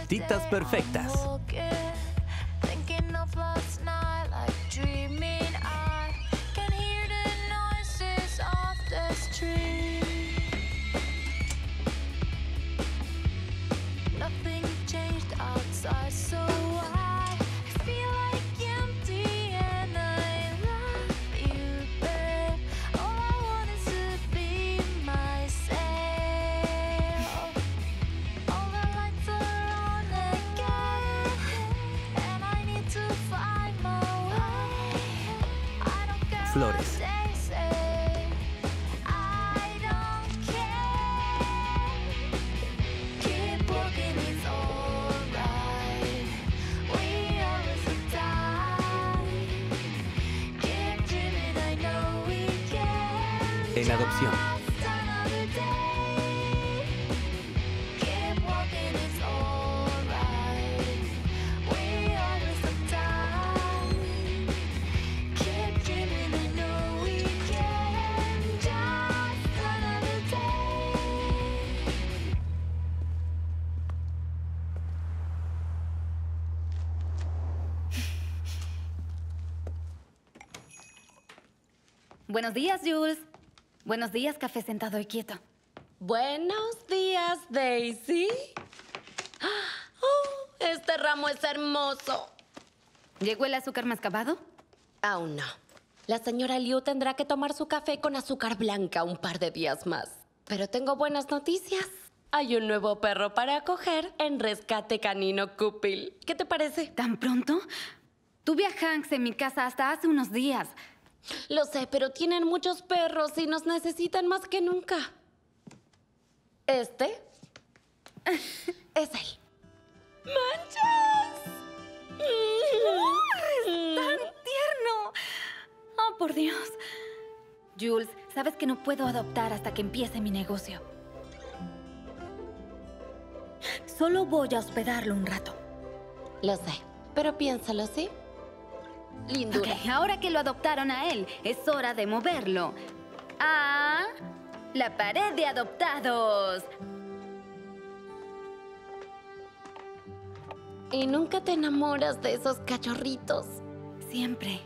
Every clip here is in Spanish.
galletita perfectas. Flores. En adopción. Buenos días, Jules. Buenos días, café sentado y quieto. Buenos días, Daisy. Oh, este ramo es hermoso. ¿Llegó el azúcar mascabado? Aún no. La señora Liu tendrá que tomar su café con azúcar blanca un par de días más. Pero tengo buenas noticias. Hay un nuevo perro para acoger en Rescate Canino Cupil. ¿Qué te parece? ¿Tan pronto? Tuve a Hanks en mi casa hasta hace unos días. Lo sé, pero tienen muchos perros y nos necesitan más que nunca. Este es él. ¡Manchas! ¡Es tan tierno! ¡Oh, por Dios! Jules, sabes que no puedo adoptar hasta que empiece mi negocio. Solo voy a hospedarlo un rato. Lo sé, pero piénsalo, ¿sí? Lindura. Ok, ahora que lo adoptaron a él, es hora de moverlo a la pared de adoptados. ¿Y nunca te enamoras de esos cachorritos? Siempre.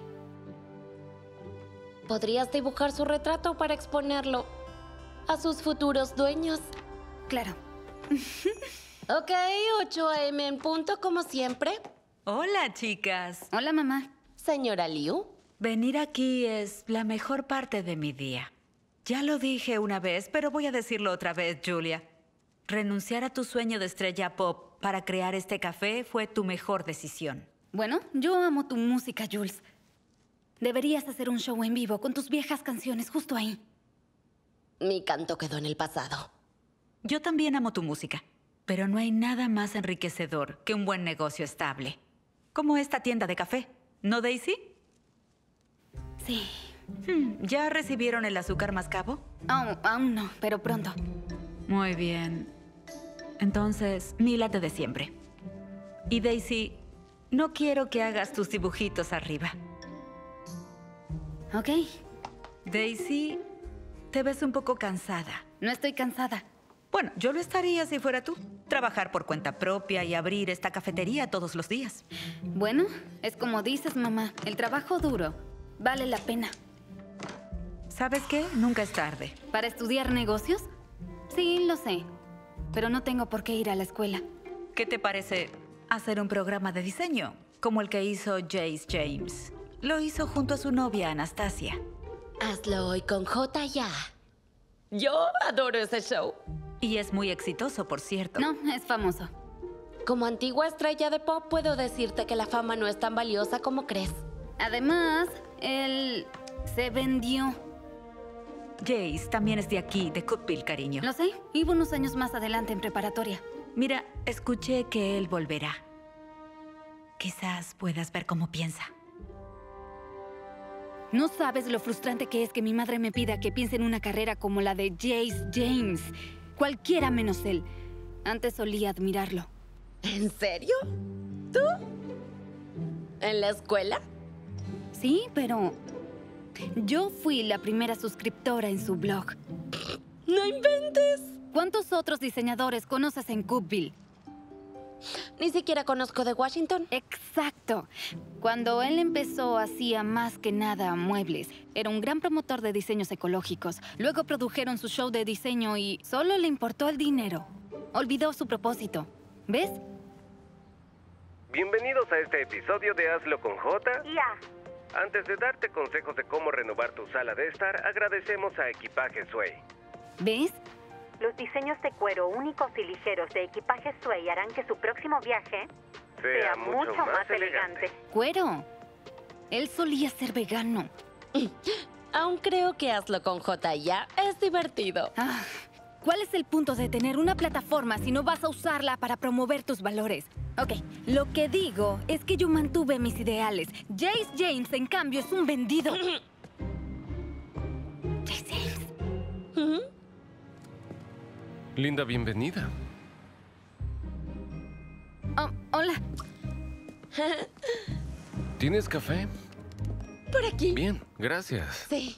¿Podrías dibujar su retrato para exponerlo a sus futuros dueños? Claro. Ok, 8 a.m. en punto, como siempre. Hola, chicas. Hola, mamá. Señora Liu. Venir aquí es la mejor parte de mi día. Ya lo dije una vez, pero voy a decirlo otra vez, Julia. Renunciar a tu sueño de estrella pop para crear este café fue tu mejor decisión. Bueno, yo amo tu música, Jules. Deberías hacer un show en vivo con tus viejas canciones justo ahí. Mi canto quedó en el pasado. Yo también amo tu música, pero no hay nada más enriquecedor que un buen negocio estable. Como esta tienda de café, ¿no, Daisy? Sí. ¿Ya recibieron el azúcar mascabo? Oh, aún no, pero pronto. Muy bien. Entonces, mi latte de siempre. Y Daisy, no quiero que hagas tus dibujitos arriba. Ok. Daisy, te ves un poco cansada. No estoy cansada. Bueno, yo lo estaría si fuera tú. Trabajar por cuenta propia y abrir esta cafetería todos los días. Bueno, es como dices, mamá. El trabajo duro vale la pena. ¿Sabes qué? Nunca es tarde. ¿Para estudiar negocios? Sí, lo sé. Pero no tengo por qué ir a la escuela. ¿Qué te parece hacer un programa de diseño? Como el que hizo Jace James. Lo hizo junto a su novia, Anastasia. Hazlo hoy con J ya. Yo adoro ese show. Y es muy exitoso, por cierto. No, es famoso. Como antigua estrella de pop, puedo decirte que la fama no es tan valiosa como crees. Además, él se vendió. Jace también es de aquí, de Cookville, cariño. Lo sé. Iba unos años más adelante en preparatoria. Mira, escuché que él volverá. Quizás puedas ver cómo piensa. No sabes lo frustrante que es que mi madre me pida que piense en una carrera como la de Jace James. Cualquiera menos él. Antes solía admirarlo. ¿En serio? ¿Tú? ¿En la escuela? Sí, pero yo fui la primera suscriptora en su blog. ¡No inventes! ¿Cuántos otros diseñadores conoces en Cookville? Ni siquiera conozco de Washington. Exacto. Cuando él empezó hacía más que nada muebles. Era un gran promotor de diseños ecológicos. Luego produjeron su show de diseño y solo le importó el dinero. Olvidó su propósito. ¿Ves? Bienvenidos a este episodio de Hazlo con J. Antes de darte consejos de cómo renovar tu sala de estar, agradecemos a Equipaje Sway. ¿Ves? Los diseños de cuero únicos y ligeros de Equipaje Sway harán que su próximo viaje sea mucho más elegante. Cuero. Él solía ser vegano. Aún creo que Hazlo con J ya es divertido. Ah, ¿cuál es el punto de tener una plataforma si no vas a usarla para promover tus valores? Ok, lo que digo es que yo mantuve mis ideales. Jace James, en cambio, es un vendido. Jace James. Linda bienvenida. Oh, hola. ¿Tienes café? Por aquí. Bien, gracias. Sí.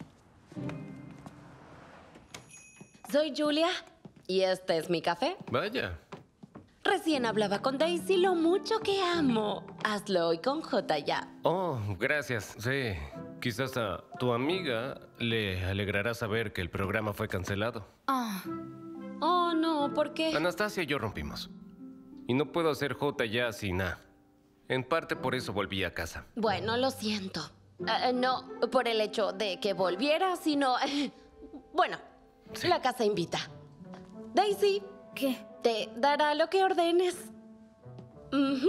Soy Julia y este es mi café. Vaya. Recién hablaba con Daisy lo mucho que amo. Hazlo hoy con J ya. Oh, gracias. Sí. Quizás a tu amiga le alegrará saber que el programa fue cancelado. Oh, Oh, no, ¿por qué? Anastasia y yo rompimos. Y no puedo hacer J ya sin A. En parte por eso volví a casa. Bueno, lo siento. No por el hecho de que volviera, sino... bueno, Sí. la casa invita. Daisy, ¿qué? te dará lo que ordenes. Ujú.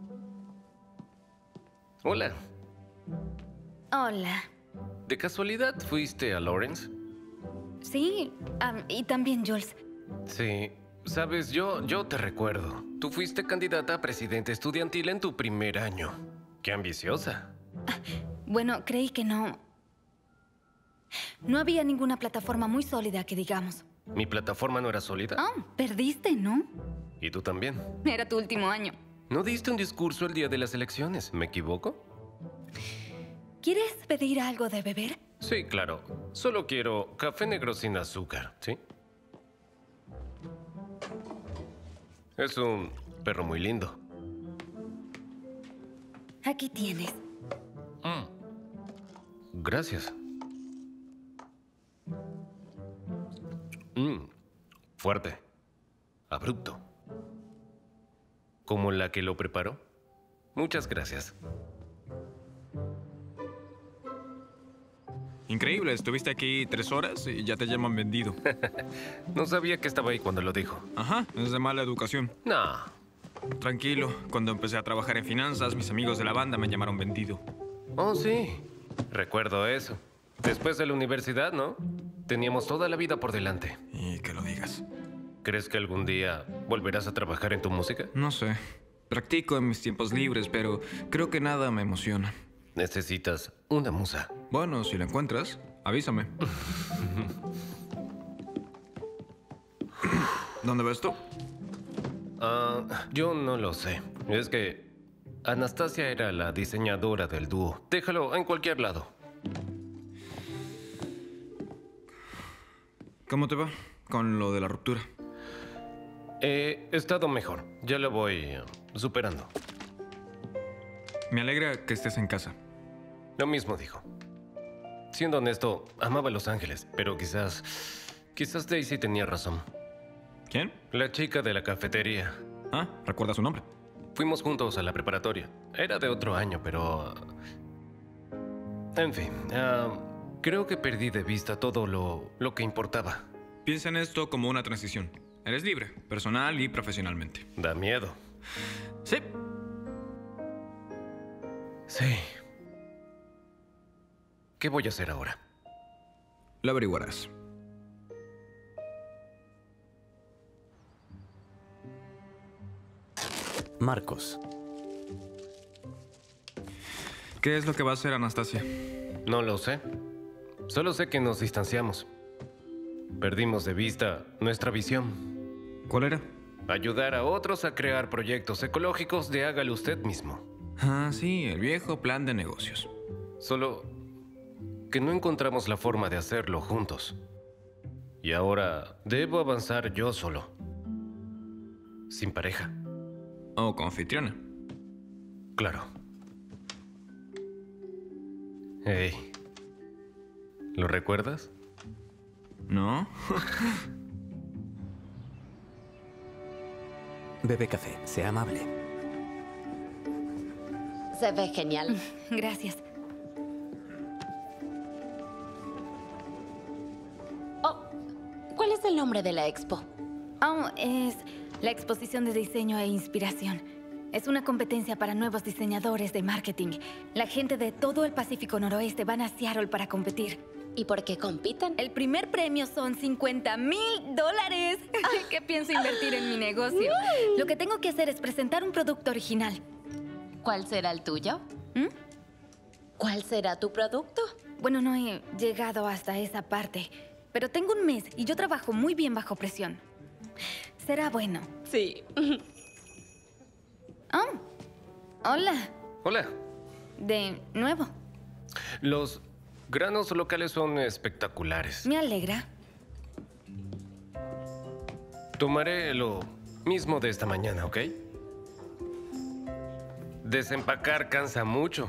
Hola. Hola. ¿De casualidad fuiste a Lawrence? Sí, y también Jules. Sí. Sabes, yo te recuerdo. Tú fuiste candidata a presidente estudiantil en tu primer año. ¡Qué ambiciosa! Bueno, creí que no... No había ninguna plataforma muy sólida que digamos. Mi plataforma no era sólida. Oh, perdiste, ¿no? Y tú también. Era tu último año. ¿No diste un discurso el día de las elecciones? ¿Me equivoco? ¿Quieres pedir algo de beber? Sí, claro. Solo quiero café negro sin azúcar, ¿sí? Es un perro muy lindo. Aquí tienes. Gracias. Fuerte. Abrupto. ¿Como la que lo preparó? Muchas gracias. Increíble, estuviste aquí 3 horas y ya te llaman vendido. No sabía que estaba ahí cuando lo dijo. Ajá, es de mala educación. No. Tranquilo, cuando empecé a trabajar en finanzas, mis amigos de la banda me llamaron vendido. Oh, sí. Recuerdo eso. Después de la universidad, ¿no? Teníamos toda la vida por delante. Y que lo digas. ¿Crees que algún día volverás a trabajar en tu música? No sé. Practico en mis tiempos libres, pero creo que nada me emociona. Necesitas una musa. Bueno, si la encuentras, avísame. ¿Dónde ves tú? Yo no lo sé. Es que Anastasia era la diseñadora del dúo. Déjalo en cualquier lado. ¿Cómo te va con lo de la ruptura? He estado mejor. Ya lo voy superando. Me alegra que estés en casa. Lo mismo dijo. Siendo honesto, amaba Los Ángeles, pero quizás Daisy tenía razón. ¿Quién? La chica de la cafetería. Ah, ¿recuerda su nombre? Fuimos juntos a la preparatoria. Era de otro año, pero... En fin, creo que perdí de vista todo lo que importaba. Piensa en esto como una transición. Eres libre, personal y profesionalmente. Da miedo. Sí. Sí. ¿Qué voy a hacer ahora? Lo averiguarás. Marcos. ¿Qué es lo que va a hacer Anastasia? No lo sé. Solo sé que nos distanciamos. Perdimos de vista nuestra visión. ¿Cuál era? Ayudar a otros a crear proyectos ecológicos de hágalo usted mismo. Ah, sí, el viejo plan de negocios. Solo que no encontramos la forma de hacerlo juntos. Y ahora debo avanzar yo solo. Sin pareja. O confitriona. Claro. Hey. ¿Lo recuerdas? ¿No? Bebe café, sea amable. Se ve genial. Gracias. Oh, ¿cuál es el nombre de la expo? Oh, es la exposición de diseño e inspiración. Es una competencia para nuevos diseñadores de marketing. La gente de todo el Pacífico Noroeste van a Seattle para competir. ¿Y por qué compiten? El primer premio son $50,000. ¿Qué pienso invertir en mi negocio? Lo que tengo que hacer es presentar un producto original. ¿Cuál será el tuyo? ¿Cuál será tu producto? Bueno, no he llegado hasta esa parte, pero tengo un mes y yo trabajo muy bien bajo presión. Será bueno. Sí. Oh, hola. Hola. De nuevo. Los granos locales son espectaculares. Me alegra. Tomaré lo mismo de esta mañana, ¿ok? Desempacar cansa mucho.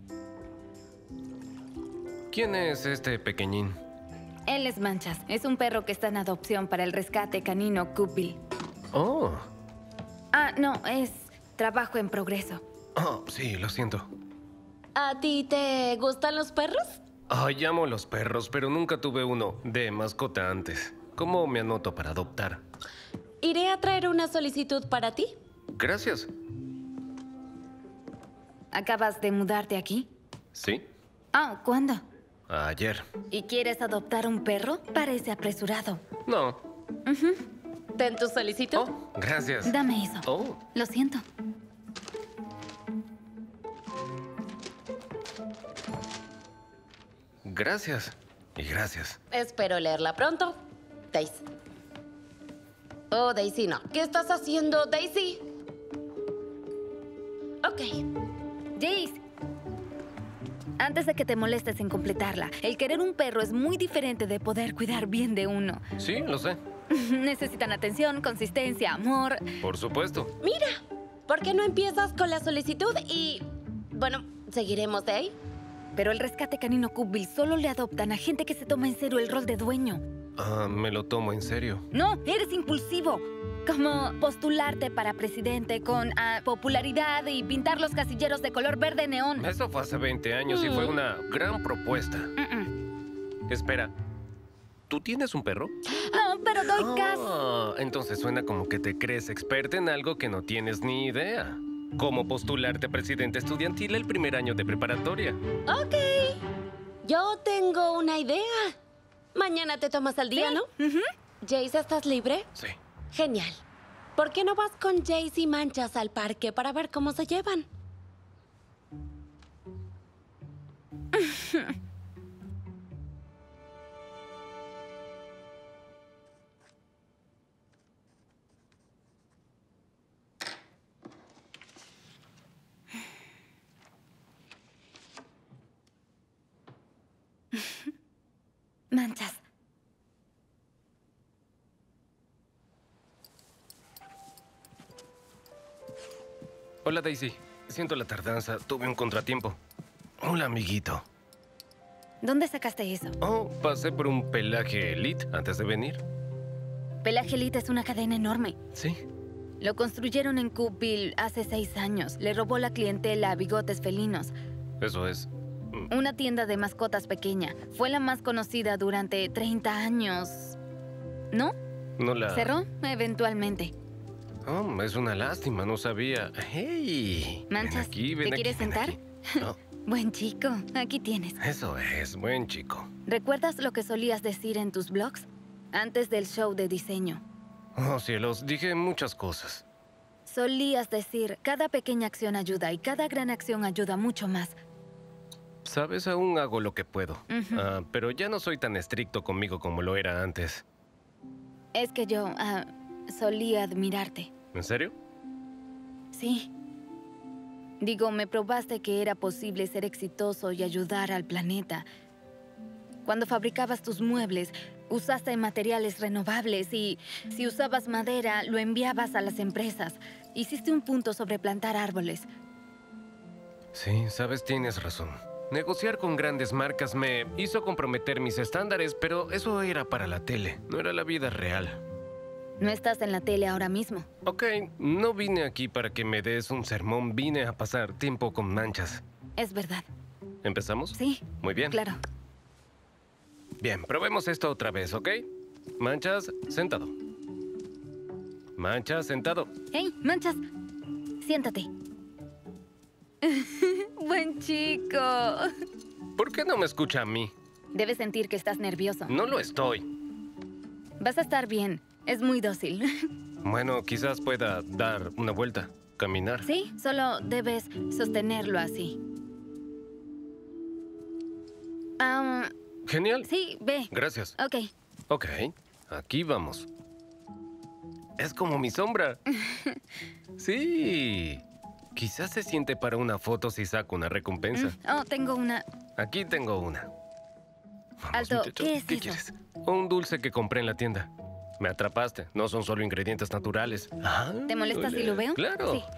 ¿Quién es este pequeñín? Él es Manchas. Es un perro que está en adopción para el rescate canino Coopville. Oh. Ah, no, es trabajo en progreso. Oh, sí, lo siento. ¿A ti te gustan los perros? Ay, amo los perros, pero nunca tuve uno de mascota antes. ¿Cómo me anoto para adoptar? Iré a traer una solicitud para ti. Gracias. ¿Acabas de mudarte aquí? ¿Sí? Ah, ¿cuándo? Ayer. ¿Y quieres adoptar un perro? Parece apresurado. No. Ten tu solicitud. Oh, gracias. Dame eso. Oh. Lo siento. Gracias. Y gracias. Espero leerla pronto. Daisy. Oh, Daisy, no. ¿Qué estás haciendo, Daisy? Ok. Jace, antes de que te molestes en completarla, el querer un perro es muy diferente de poder cuidar bien de uno. Sí, lo sé. Necesitan atención, consistencia, amor. Por supuesto. Mira, ¿por qué no empiezas con la solicitud y... bueno, seguiremos de ahí? Pero el rescate canino Coopville solo le adoptan a gente que se toma en serio el rol de dueño. Ah, me lo tomo en serio. No, eres impulsivo. Como postularte para presidente con popularidad y pintar los casilleros de color verde neón. Eso fue hace 20 años y fue una gran propuesta. Espera, ¿tú tienes un perro? No, pero doy caso. Ah, entonces suena como que te crees experta en algo que no tienes ni idea. ¿Cómo postularte presidente estudiantil el primer año de preparatoria? Ok. Yo tengo una idea. Mañana te tomas al día, ¿no? Jace, ¿estás libre? Sí. Genial. ¿Por qué no vas con Jace y Manchas al parque para ver cómo se llevan? Manchas. Hola, Daisy. Siento la tardanza. Tuve un contratiempo. Hola, amiguito. ¿Dónde sacaste eso? Oh, pasé por un pelaje elite antes de venir. Pelaje Elite es una cadena enorme. Sí. Lo construyeron en Coopville hace 6 años. Le robó la clientela a Bigotes Felinos. Eso es. Una tienda de mascotas pequeña. Fue la más conocida durante 30 años. ¿No? No la... Cerró eventualmente. Oh, es una lástima, no sabía. ¡Hey! Manchas, ¿te quieres sentar? No, Buen chico, aquí tienes. eso es, buen chico. ¿Recuerdas lo que solías decir en tus blogs? Antes del show de diseño. Oh, cielos, dije muchas cosas. Solías decir, cada pequeña acción ayuda y cada gran acción ayuda mucho más. Sabes, aún hago lo que puedo. Pero ya no soy tan estricto conmigo como lo era antes. Es que yo solía admirarte. ¿En serio? Sí. Digo, me probaste que era posible ser exitoso y ayudar al planeta. Cuando fabricabas tus muebles, Usaste materiales renovables y si usabas madera, lo enviabas a las empresas. Hiciste un punto sobre plantar árboles. Sí, sabes, tienes razón. Negociar con grandes marcas me hizo comprometer mis estándares, pero eso era para la tele, no era la vida real. No estás en la tele ahora mismo. Ok, no vine aquí para que me des un sermón, vine a pasar tiempo con Manchas. Es verdad. ¿Empezamos? Sí. Muy bien. Claro. Bien, probemos esto otra vez, ¿ok? Manchas, sentado. Manchas, sentado. ¡Hey, Manchas! Siéntate. Buen chico. ¿Por qué no me escucha a mí? Debes sentir que estás nervioso. No lo estoy. Vas a estar bien. Es muy dócil. Bueno, quizás pueda dar una vuelta, caminar. Sí, solo debes sostenerlo así. Genial. Sí, ve. Gracias. Ok. Ok, aquí vamos. Es como mi sombra. Sí. Quizás se siente para una foto si saco una recompensa. Oh, tengo una. Aquí tengo una. Vamos, Alto, muchacho, ¿qué es ¿qué eso? quieres? Un dulce que compré en la tienda. Me atrapaste. No son solo ingredientes naturales. Ah, ¿Te molesta si lo veo? Claro. Sí.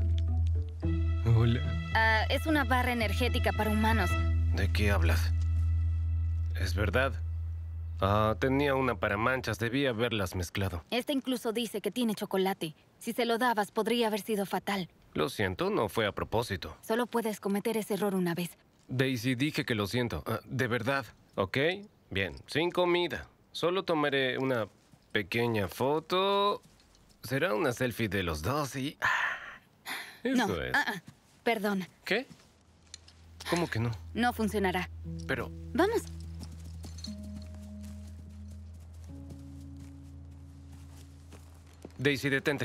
Hola. Es una barra energética para humanos. ¿De qué hablas? Es verdad. Tenía una para Manchas. Debí haberlas mezclado. Este incluso dice que tiene chocolate. Si se lo dabas, podría haber sido fatal. Lo siento, no fue a propósito. Solo puedes cometer ese error una vez. Daisy, dije que lo siento. De verdad. ¿Ok? Bien. Sin comida. Solo tomaré una pequeña foto. Será una selfie de los dos y... Eso No, es. perdón. ¿Qué? ¿Cómo que no? No funcionará. Pero... Vamos. Daisy, detente.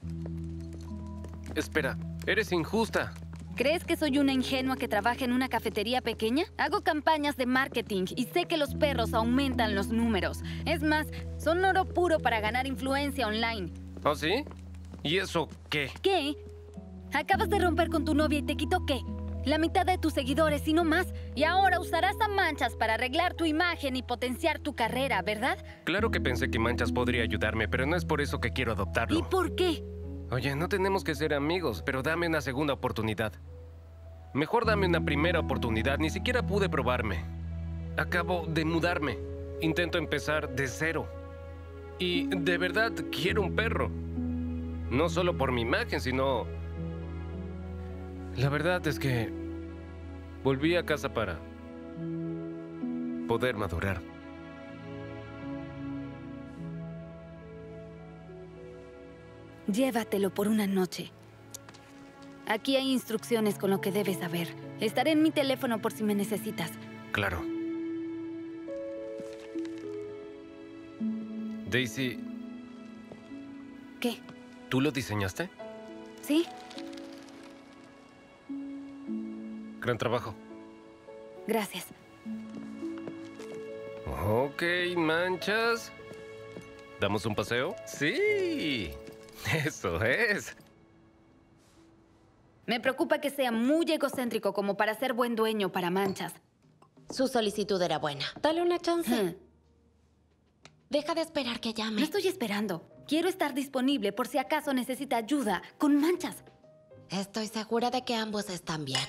Espera, eres injusta. ¿Crees que soy una ingenua que trabaja en una cafetería pequeña? Hago campañas de marketing y sé que los perros aumentan los números. Es más, son oro puro para ganar influencia online. ¿Oh, sí? ¿Y eso qué? ¿Qué? Acabas de romper con tu novia y te quitó ¿qué? La mitad de tus seguidores y no más. Y ahora usarás a Manchas para arreglar tu imagen y potenciar tu carrera, ¿verdad? Claro que pensé que Manchas podría ayudarme, pero no es por eso que quiero adoptarlo. ¿Y por qué? Oye, no tenemos que ser amigos, pero dame una segunda oportunidad. Mejor dame una primera oportunidad. Ni siquiera pude probarme. Acabo de mudarme. Intento empezar de cero. Y de verdad quiero un perro. No solo por mi imagen, sino... La verdad es que volví a casa para poder madurar. Llévatelo por una noche. Aquí hay instrucciones con lo que debes saber. Estaré en mi teléfono por si me necesitas. Claro. Daisy, ¿Qué? ¿tú lo diseñaste? ¿Sí? Gran trabajo. Gracias. Ok, Manchas. ¿Damos un paseo? Sí. Eso es. Me preocupa que sea muy egocéntrico como para ser buen dueño para Manchas. Su solicitud era buena. Dale una chance. Hmm. Deja de esperar que No llame. estoy esperando. Quiero estar disponible por si acaso necesita ayuda con Manchas. Estoy segura de que ambos están bien.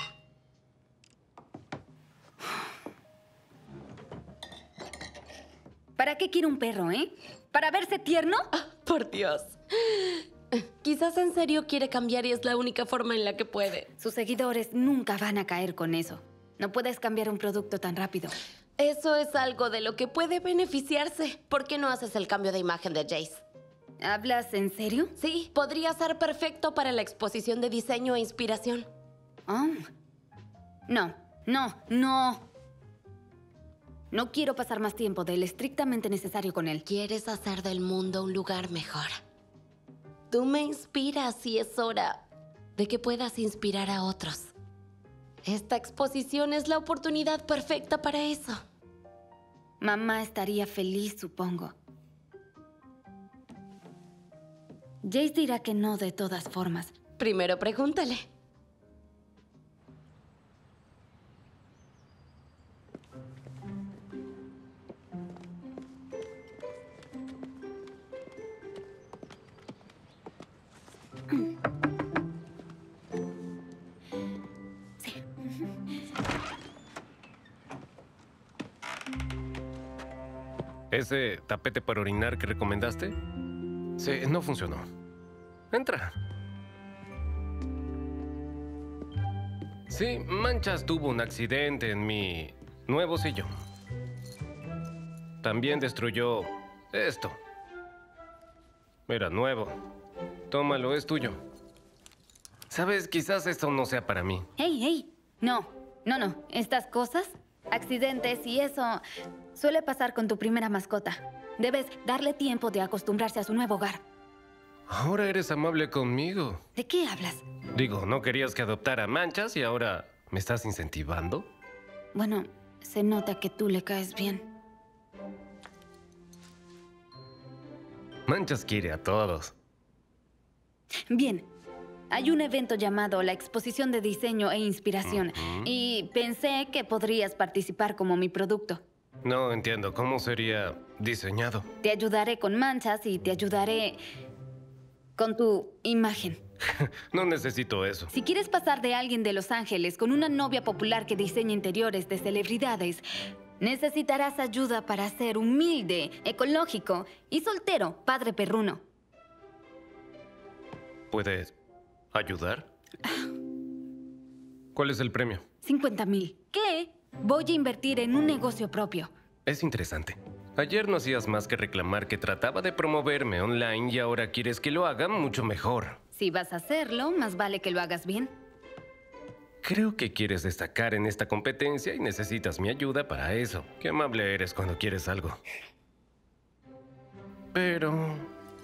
¿Para qué quiere un perro, ¿Para verse tierno? Por Dios. Quizás en serio quiere cambiar y es la única forma en la que puede. Sus seguidores nunca van a caer con eso. No puedes cambiar un producto tan rápido. Eso es algo de lo que puede beneficiarse. ¿Por qué no haces el cambio de imagen de Jace? ¿Hablas en serio? Sí, podría ser perfecto para la exposición de diseño e inspiración. Oh. No, no, no. No quiero pasar más tiempo del estrictamente necesario con él. Quieres hacer del mundo un lugar mejor. Tú me inspiras y es hora de que puedas inspirar a otros. Esta exposición es la oportunidad perfecta para eso. Mamá estaría feliz, supongo. Jace dirá que no de todas formas. Primero pregúntale. ¿Ese tapete para orinar que recomendaste? Sí, no funcionó. Entra. Sí, Manchas tuvo un accidente en mi nuevo sillón. También destruyó esto. Era nuevo. Tómalo, es tuyo. Sabes, quizás esto no sea para mí. ¡Hey, hey! No. Estas cosas, accidentes y eso, suele pasar con tu primera mascota. Debes darle tiempo de acostumbrarse a su nuevo hogar. Ahora eres amable conmigo. ¿De qué hablas? Digo, ¿no querías que adoptara Manchas y ahora me estás incentivando? Bueno, se nota que tú le caes bien. Manchas quiere a todos. Bien. Hay un evento llamado la Exposición de Diseño e Inspiración y pensé que podrías participar como mi producto. No entiendo, ¿cómo sería diseñado? Te ayudaré con Manchas y te ayudaré con tu imagen. No necesito eso. Si quieres pasar de alguien de Los Ángeles con una novia popular que diseña interiores de celebridades, necesitarás ayuda para ser humilde, ecológico y soltero, padre perruno. ¿Puedes ayudar? ¿Cuál es el premio? 50,000. ¿Qué? Voy a invertir en un negocio propio. Es interesante. Ayer no hacías más que reclamar que trataba de promoverme online y ahora quieres que lo haga mucho mejor. Si vas a hacerlo, más vale que lo hagas bien. Creo que quieres destacar en esta competencia y necesitas mi ayuda para eso. Qué amable eres cuando quieres algo. Pero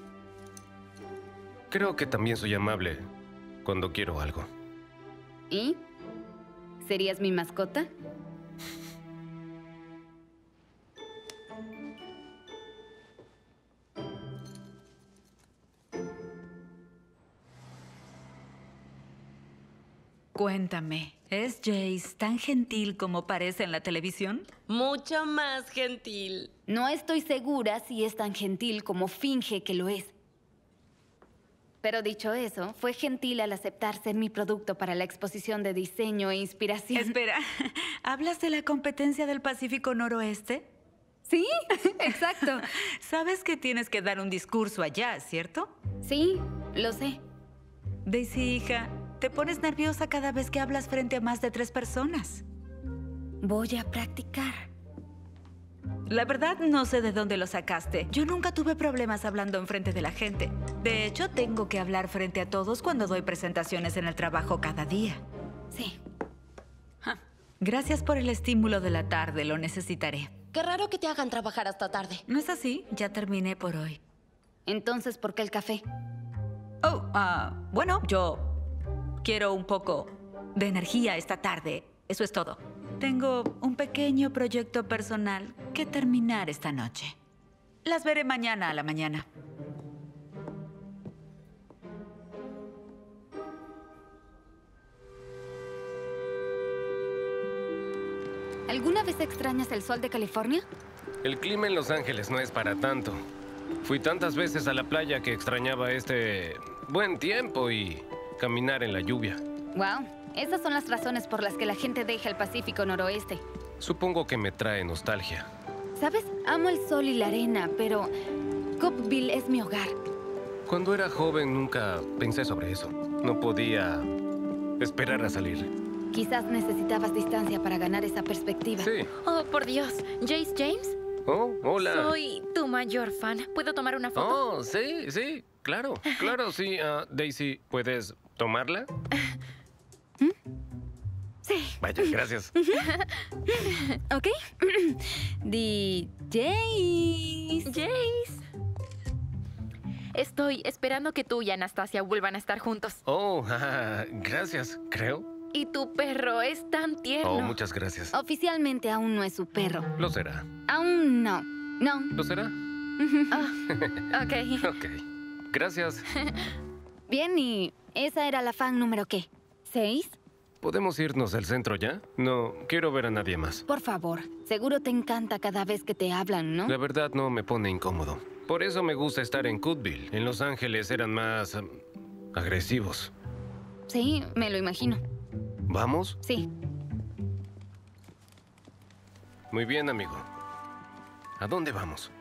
creo que también soy amable cuando quiero algo. ¿Y? ¿Serías mi mascota? Cuéntame, ¿es Jace tan gentil como parece en la televisión? Mucho más gentil. No estoy segura si es tan gentil como finge que lo es. Pero dicho eso, fue gentil al aceptar ser mi producto para la exposición de diseño e inspiración. Espera, ¿hablas de la competencia del Pacífico Noroeste? Sí, exacto. Sabes que tienes que dar un discurso allá, ¿cierto? Sí, lo sé. Daisy, hija, te pones nerviosa cada vez que hablas frente a más de 3 personas. Voy a practicar. La verdad, no sé de dónde lo sacaste. Yo nunca tuve problemas hablando enfrente de la gente. De hecho, tengo que hablar frente a todos cuando doy presentaciones en el trabajo cada día. Sí. Gracias por el estímulo de la tarde, lo necesitaré. Qué raro que te hagan trabajar hasta tarde. ¿No es así? Ya terminé por hoy. Entonces, ¿por qué el café? Bueno, yo quiero un poco de energía esta tarde. Eso es todo. Tengo un pequeño proyecto personal que terminar esta noche. Las veré mañana a la mañana. ¿Alguna vez extrañas el sol de California? El clima en Los Ángeles no es para tanto. Fui tantas veces a la playa que extrañaba este buen tiempo y caminar en la lluvia. Wow, esas son las razones por las que la gente deja el Pacífico Noroeste. Supongo que me trae nostalgia. ¿Sabes? Amo el sol y la arena, pero Cookville es mi hogar. Cuando era joven nunca pensé sobre eso. No podía esperar a salir. Quizás necesitabas distancia para ganar esa perspectiva. Sí. Oh, por Dios. ¿Jace James? Oh, hola. Soy tu mayor fan. ¿Puedo tomar una foto? Oh, sí, claro. Claro, sí. Daisy, ¿puedes tomarla? Sí. Vaya, gracias. ¿Ok? Jace. Jace. Estoy esperando que tú y Anastasia vuelvan a estar juntos. Oh, gracias, creo. Y tu perro es tan tierno. Oh, muchas gracias. Oficialmente aún no es su perro. Lo será. Aún no. No. ¿Lo será? Ok. Ok. Gracias. Bien, y esa era la fan número ¿qué? ¿6? ¿Podemos irnos al centro ya? No quiero ver a nadie más. Por favor. Seguro te encanta cada vez que te hablan, ¿no? La verdad no me pone incómodo. Por eso me gusta estar en Cookville. En Los Ángeles eran más agresivos. Sí, me lo imagino. ¿Vamos? Sí. Muy bien, amigo. ¿A dónde vamos?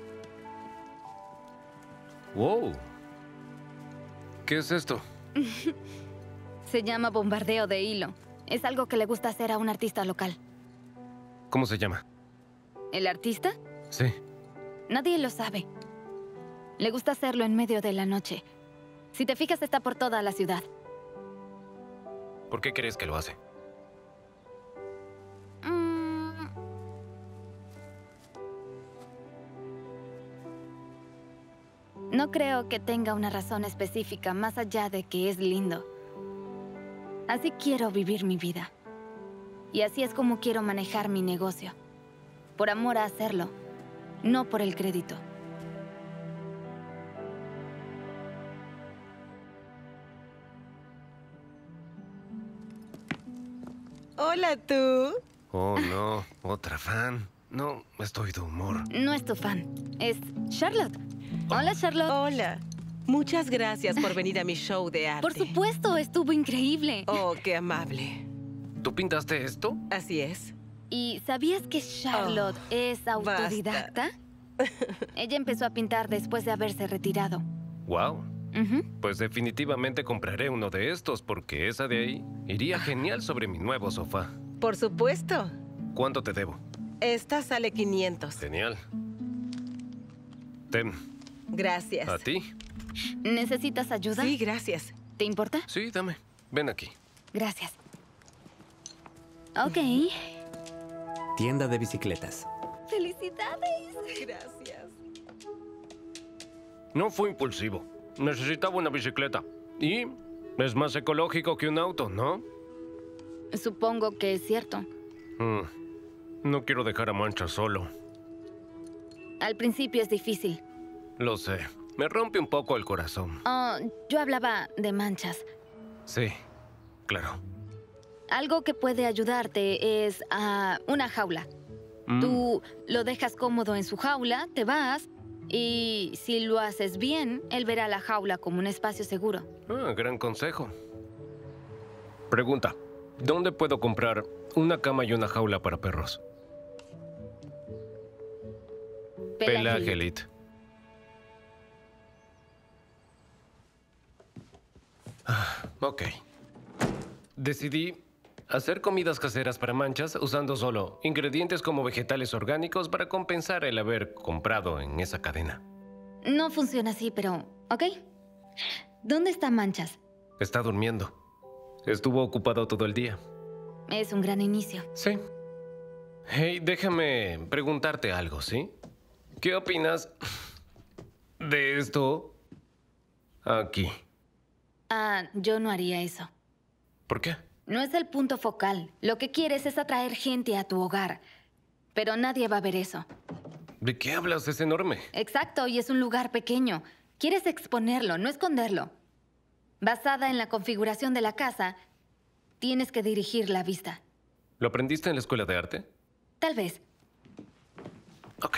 ¡Wow! ¿Qué es esto? Se llama bombardeo de hilo. Es algo que le gusta hacer a un artista local. ¿Cómo se llama? ¿El artista? Sí. Nadie lo sabe. Le gusta hacerlo en medio de la noche. Si te fijas, está por toda la ciudad. ¿Por qué crees que lo hace? No creo que tenga una razón específica más allá de que es lindo. Así quiero vivir mi vida. Y así es como quiero manejar mi negocio. Por amor a hacerlo, no por el crédito. Hola, tú. Oh, no. Otra fan. No, estoy de humor. No es tu fan, es Charlotte. Hola, Charlotte. Hola. Muchas gracias por venir a mi show de arte. Por supuesto, estuvo increíble. Oh, qué amable. ¿Tú pintaste esto? Así es. ¿Y sabías que Charlotte es autodidacta? Ella empezó a pintar después de haberse retirado. Wow. Pues definitivamente compraré uno de estos porque esa de ahí iría genial sobre mi nuevo sofá. Por supuesto. ¿Cuánto te debo? Esta sale 500. Genial. Ten. Gracias. ¿A ti? ¿Necesitas ayuda? Sí, gracias. ¿Te importa? Sí, dame. Ven aquí. Gracias. Ok. Tienda de bicicletas. ¡Felicidades! Gracias. No fue impulsivo. Necesitaba una bicicleta. Y es más ecológico que un auto, ¿no? Supongo que es cierto. No quiero dejar a Mancha solo. Al principio es difícil. Lo sé. Me rompe un poco el corazón. Oh, yo hablaba de manchas. Sí, claro. Algo que puede ayudarte es una jaula. Tú lo dejas cómodo en su jaula, te vas, y si lo haces bien, él verá la jaula como un espacio seguro. Gran consejo. Pregunta. ¿Dónde puedo comprar una cama y una jaula para perros? Pelaje Elite. Ok. Decidí hacer comidas caseras para Manchas usando solo ingredientes como vegetales orgánicos para compensar el haber comprado en esa cadena. No funciona así, pero... ¿ok? ¿Dónde está Manchas? Está durmiendo. Estuvo ocupado todo el día. Es un gran inicio. Sí. Hey, déjame preguntarte algo, ¿sí? ¿Qué opinas de esto aquí? Yo no haría eso. ¿Por qué? No es el punto focal. Lo que quieres es atraer gente a tu hogar. Pero nadie va a ver eso. ¿De qué hablas? Es enorme. Exacto, y es un lugar pequeño. Quieres exponerlo, no esconderlo. Basada en la configuración de la casa, tienes que dirigir la vista. ¿Lo aprendiste en la escuela de arte? Tal vez. Ok.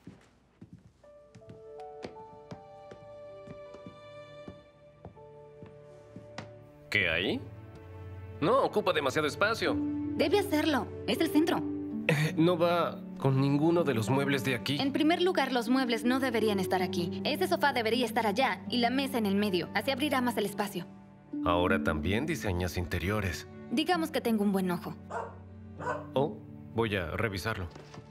¿Qué hay? No, ocupa demasiado espacio. Debe hacerlo. Es el centro. No va con ninguno de los muebles de aquí. En primer lugar, los muebles no deberían estar aquí. Ese sofá debería estar allá y la mesa en el medio. Así abrirá más el espacio. Ahora también diseñas interiores. Digamos que tengo un buen ojo. Oh, voy a revisarlo.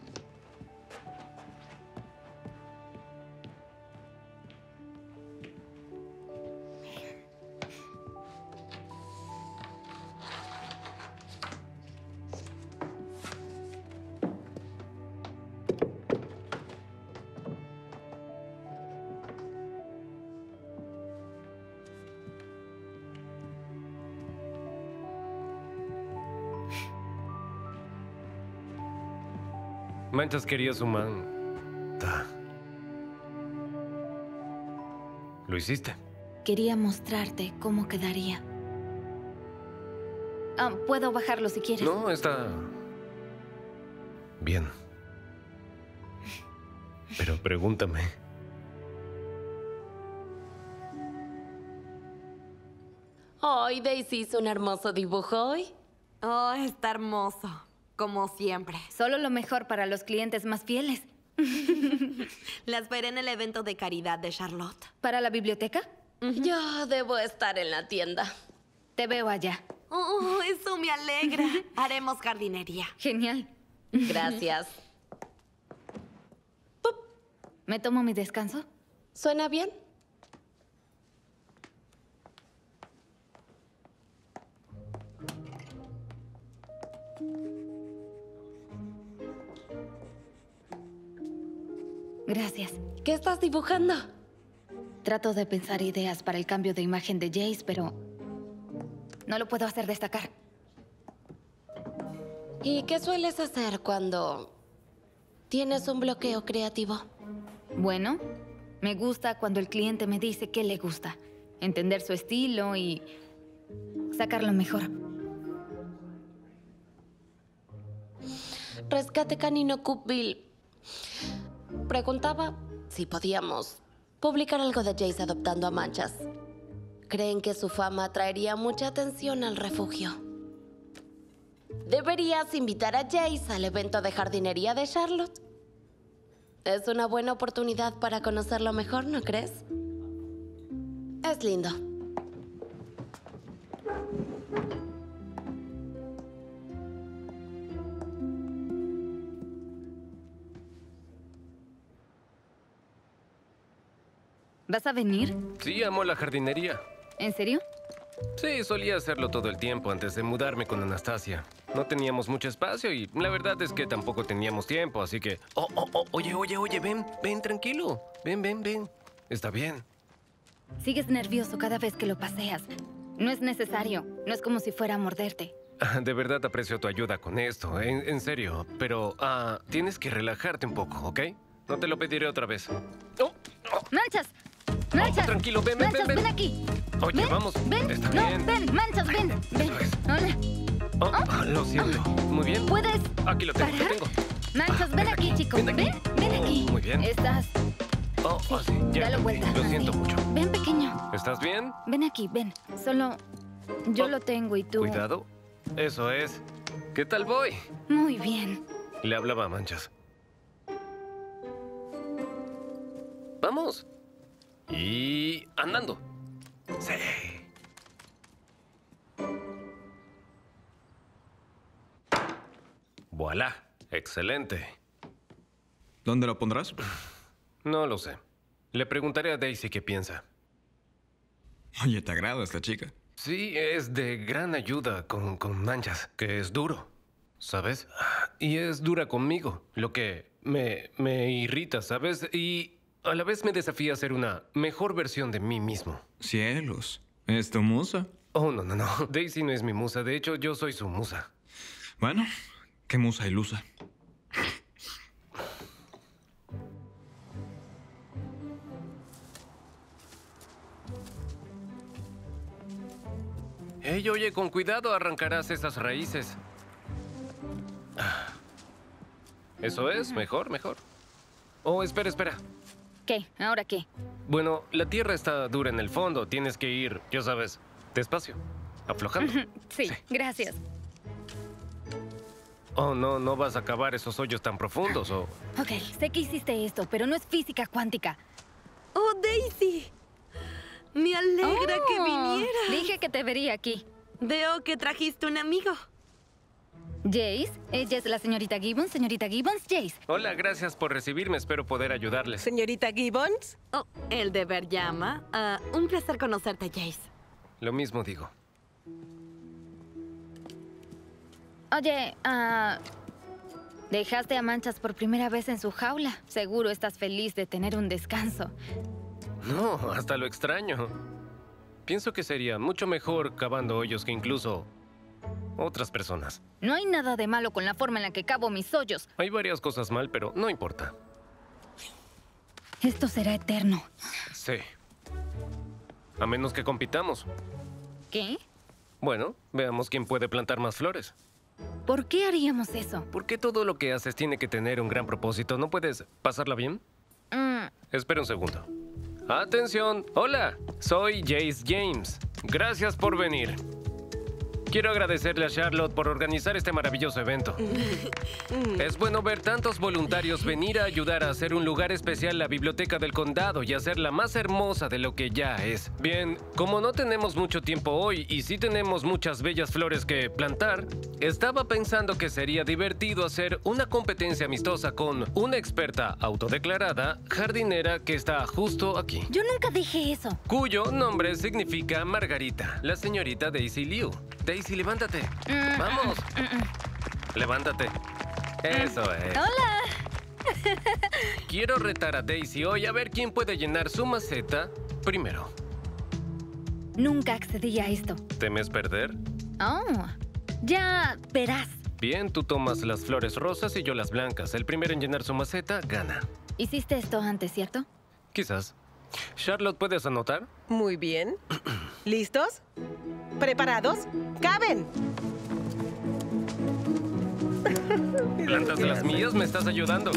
Manchas quería su manta. Lo hiciste. Quería mostrarte cómo quedaría. Puedo bajarlo si quieres. No, está bien. Pero pregúntame. Ay, Daisy hizo un hermoso dibujo hoy. Oh, está hermoso. Como siempre. Solo lo mejor para los clientes más fieles. Las veré en el evento de caridad de Charlotte. ¿Para la biblioteca? Yo debo estar en la tienda. Te veo allá. Oh, eso me alegra. Haremos jardinería. Genial. Gracias. ¿Me tomo mi descanso? ¿Suena bien? Gracias. ¿Qué estás dibujando? Trato de pensar ideas para el cambio de imagen de Jace, pero no lo puedo hacer destacar. ¿Y qué sueles hacer cuando tienes un bloqueo creativo? Bueno, me gusta cuando el cliente me dice qué le gusta. Entender su estilo y sacar lo mejor. Rescate Canino Coopville preguntaba si podíamos publicar algo de Jace adoptando a Manchas. Creen que su fama traería mucha atención al refugio. Deberías invitar a Jace al evento de jardinería de Charlotte. Es una buena oportunidad para conocerlo mejor, ¿no crees? Es lindo. ¿Vas a venir? Sí, amo la jardinería. ¿En serio? Sí, solía hacerlo todo el tiempo antes de mudarme con Anastasia. No teníamos mucho espacio y la verdad es que tampoco teníamos tiempo, así que... Oye, ven, tranquilo. Ven. Está bien. Sigues nervioso cada vez que lo paseas. No es necesario. No es como si fuera a morderte. De verdad aprecio tu ayuda con esto, en serio. Pero tienes que relajarte un poco, ¿ok? No te lo pediré otra vez. ¡Manchas! ¡Manchas! Tranquilo, ven. ven aquí. Oye, ven, vamos. Ven, Está no, bien. ven, Manchas, ven. Eso es. Hola. Lo siento. Muy bien. ¿Puedes Aquí lo tengo, parar? lo tengo. Manchas, ven aquí, chico. Ven aquí. Ven aquí. Muy bien. Estás... Sí, ya Dalo entendí. vuelta. Lo siento Así. mucho. Ven, pequeño. ¿Estás bien? Ven aquí, ven. Solo... Yo lo tengo y tú... Cuidado. Eso es. ¿Qué tal voy? Muy bien. Le hablaba a Manchas. Vamos. Y... andando. Sí. Voilà. Excelente. ¿Dónde lo pondrás? No lo sé. Le preguntaré a Daisy qué piensa. Oye, ¿te agrada esta chica? Sí, es de gran ayuda con Manchas, que es duro, ¿sabes? Y es dura conmigo, lo que me irrita, ¿sabes? Y a la vez me desafía a ser una mejor versión de mí mismo. Cielos, ¿es tu musa? Oh, no. Daisy no es mi musa, de hecho yo soy su musa. Bueno, qué musa ilusa. Hey, oye, con cuidado arrancarás esas raíces. Eso es, mejor. Oh, espera. ¿Qué? ¿Ahora qué? Bueno, la tierra está dura en el fondo. Tienes que ir, ya sabes, despacio, aflojando. Sí, gracias. Oh, no vas a acabar esos hoyos tan profundos, o... Ok, sé que hiciste esto, pero no es física cuántica. ¡Oh, Daisy! Me alegra que vinieras. Dije que te vería aquí. Veo que trajiste un amigo. Jace, ella es la señorita Gibbons. Señorita Gibbons, Jace. Hola, gracias por recibirme. Espero poder ayudarles. Señorita Gibbons. Oh, el deber llama. Un placer conocerte, Jace. Lo mismo digo. Oye, dejaste a Manchas por primera vez en su jaula. Seguro estás feliz de tener un descanso. No, hasta lo extraño. Pienso que sería mucho mejor cavando hoyos que incluso otras personas. No hay nada de malo con la forma en la que cavo mis hoyos. Hay varias cosas mal, pero no importa. Esto será eterno. Sí. A menos que compitamos. ¿Qué? Bueno, veamos quién puede plantar más flores. ¿Por qué haríamos eso? Porque todo lo que haces tiene que tener un gran propósito. ¿No puedes pasarla bien? Espera un segundo. Atención. Hola, soy Jace James. Gracias por venir. Quiero agradecerle a Charlotte por organizar este maravilloso evento. Es bueno ver tantos voluntarios venir a ayudar a hacer un lugar especial la biblioteca del condado y hacerla más hermosa de lo que ya es. Bien, como no tenemos mucho tiempo hoy y sí tenemos muchas bellas flores que plantar, estaba pensando que sería divertido hacer una competencia amistosa con una experta autodeclarada jardinera que está justo aquí. Yo nunca dije eso. Cuyo nombre significa Margarita, la señorita Daisy Liu. Daisy, levántate. Vamos. Levántate. Eso es. Hola. Quiero retar a Daisy hoy a ver quién puede llenar su maceta primero. Nunca accedí a esto. ¿Temes perder? Oh, ya verás. Bien, tú tomas las flores rosas y yo las blancas. El primero en llenar su maceta gana. Hiciste esto antes, ¿cierto? Quizás. Charlotte, ¿puedes anotar? Muy bien. ¿Listos? ¿Preparados? ¡Caben! ¿Plantas las mías? ¿Me estás ayudando?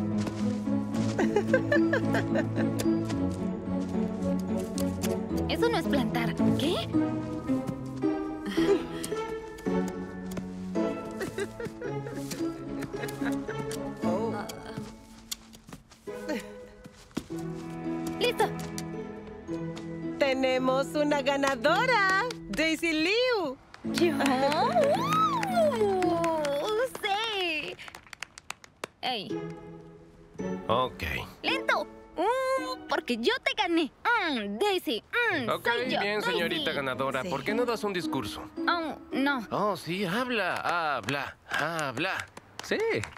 Eso no es plantar. ¿Qué? ¡Listo! ¡Tenemos una ganadora! ¡Daisy Liu! ¿Yo? ¡Sí! ¡Ey! Ok. ¡Lento! Porque yo te gané. Daisy, Ok, soy yo, bien, Daisy. señorita ganadora. ¿Por qué no das un discurso? Oh, no. Oh, sí, habla. Sí.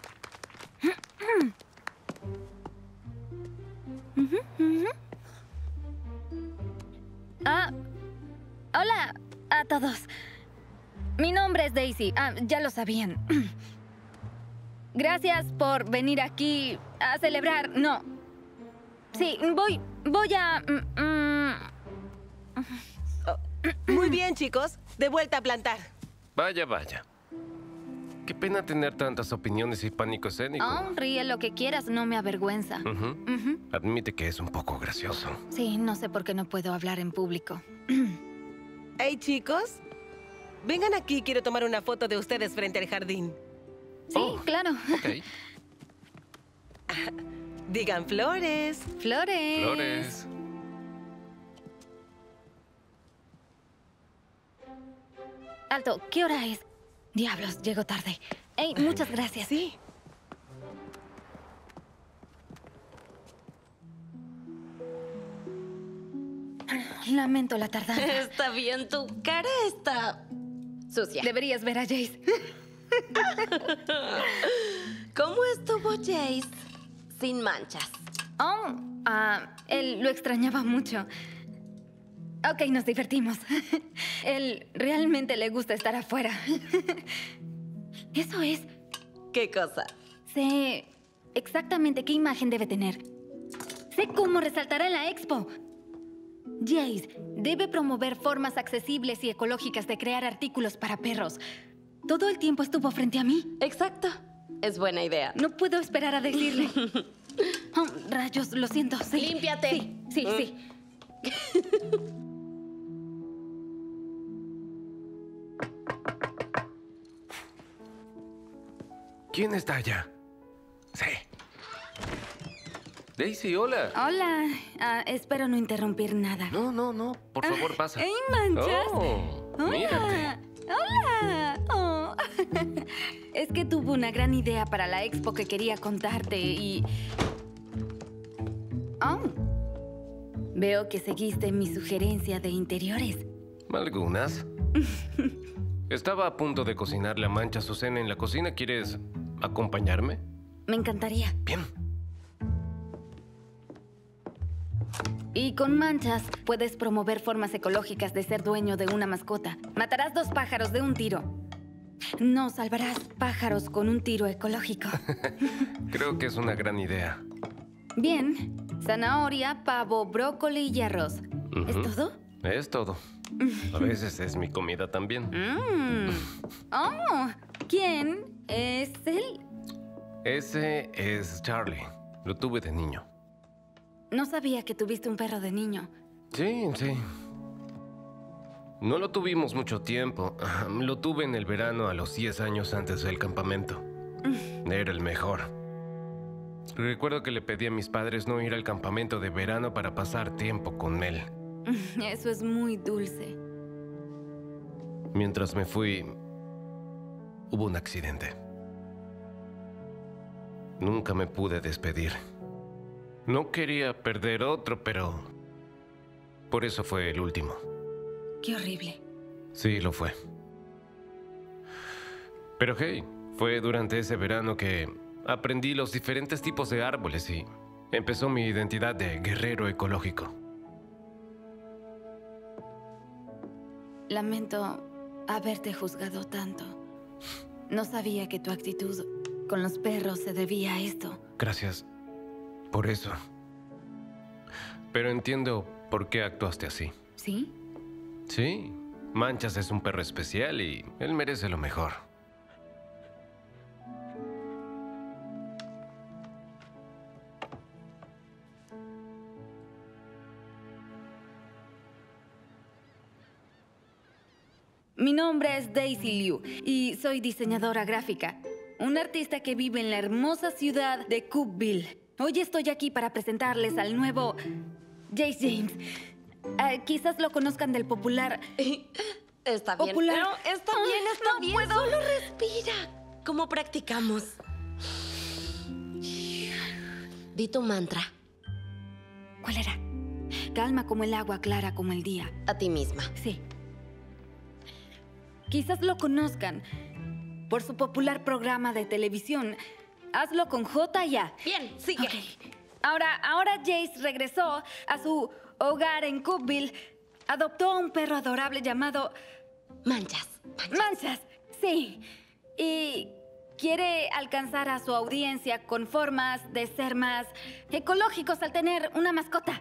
Hola a todos. Mi nombre es Daisy. Ya lo sabían. Gracias por venir aquí a celebrar. No. Sí, voy a... Muy bien, chicos. De vuelta a plantar. Vaya. Qué pena tener tantas opiniones y pánico escénico. ríe lo que quieras, no me avergüenza. Admite que es un poco gracioso. Sí, no sé por qué no puedo hablar en público. Hey, chicos. Vengan aquí, quiero tomar una foto de ustedes frente al jardín. Sí, claro. Ok. Digan flores. Flores. Alto, ¿qué hora es? Diablos, llego tarde. Hey, muchas gracias. Sí. Lamento la tardanza. Está bien, tu cara está sucia. Deberías ver a Jace. ¿Cómo estuvo Jace? Sin manchas. Él lo extrañaba mucho. Ok, nos divertimos. Él realmente le gusta estar afuera. Eso es. ¿Qué cosa? Sé exactamente qué imagen debe tener. Sé cómo resaltará en la expo. Jace debe promover formas accesibles y ecológicas de crear artículos para perros. Todo el tiempo estuvo frente a mí. Exacto. Es buena idea. No puedo esperar a decirle. Rayos, lo siento. Sí. Límpiate. Sí. ¿Quién está allá? Sí. Daisy, hola. Hola. Espero no interrumpir nada. No. Por favor, pasa. ¡Ey, manchas! Oh, mírate. ¡Hola! Oh. Es que tuve una gran idea para la expo que quería contarte y... Veo que seguiste mi sugerencia de interiores. Algunas. Estaba a punto de cocinar la mancha su cena en la cocina. ¿Quieres acompañarme? Me encantaría. Bien. Y con manchas puedes promover formas ecológicas de ser dueño de una mascota. Matarás 2 pájaros de un tiro. No salvarás pájaros con un tiro ecológico. Creo que es una gran idea. Bien. Zanahoria, pavo, brócoli y arroz. ¿Es todo? Es todo. A veces es mi comida también. ¿Quién es él? Ese es Charlie. Lo tuve de niño. No sabía que tuviste un perro de niño. Sí, sí. No lo tuvimos mucho tiempo. Lo tuve en el verano a los 10 años antes del campamento. Era el mejor. Recuerdo que le pedí a mis padres no ir al campamento de verano para pasar tiempo con él. Eso es muy dulce. Mientras me fui, hubo un accidente. Nunca me pude despedir. No quería perder otro, pero por eso fue el último. Qué horrible. Sí, lo fue. Pero hey, fue durante ese verano que aprendí los diferentes tipos de árboles y empezó mi identidad de guerrero ecológico. Lamento haberte juzgado tanto. No sabía que tu actitud con los perros se debía a esto. Gracias por eso. Pero entiendo por qué actuaste así. ¿Sí? Sí, Manchas es un perro especial y él merece lo mejor. Mi nombre es Daisy Liu y soy diseñadora gráfica. Un artista que vive en la hermosa ciudad de Cookville. Hoy estoy aquí para presentarles al nuevo Jace James. Quizás lo conozcan del popular... Está bien. Popular. Pero está bien, está no bien. puedo. Solo respira. ¿Cómo practicamos? Di tu mantra. ¿Cuál era? Calma como el agua, clara como el día. A ti misma. Sí. Quizás lo conozcan por su popular programa de televisión. Hazlo con J y A. Bien, sigue. Okay. Ahora Jace regresó a su hogar en Cookville. Adoptó a un perro adorable llamado... Manchas. Manchas, sí. Y quiere alcanzar a su audiencia con formas de ser más ecológicos al tener una mascota.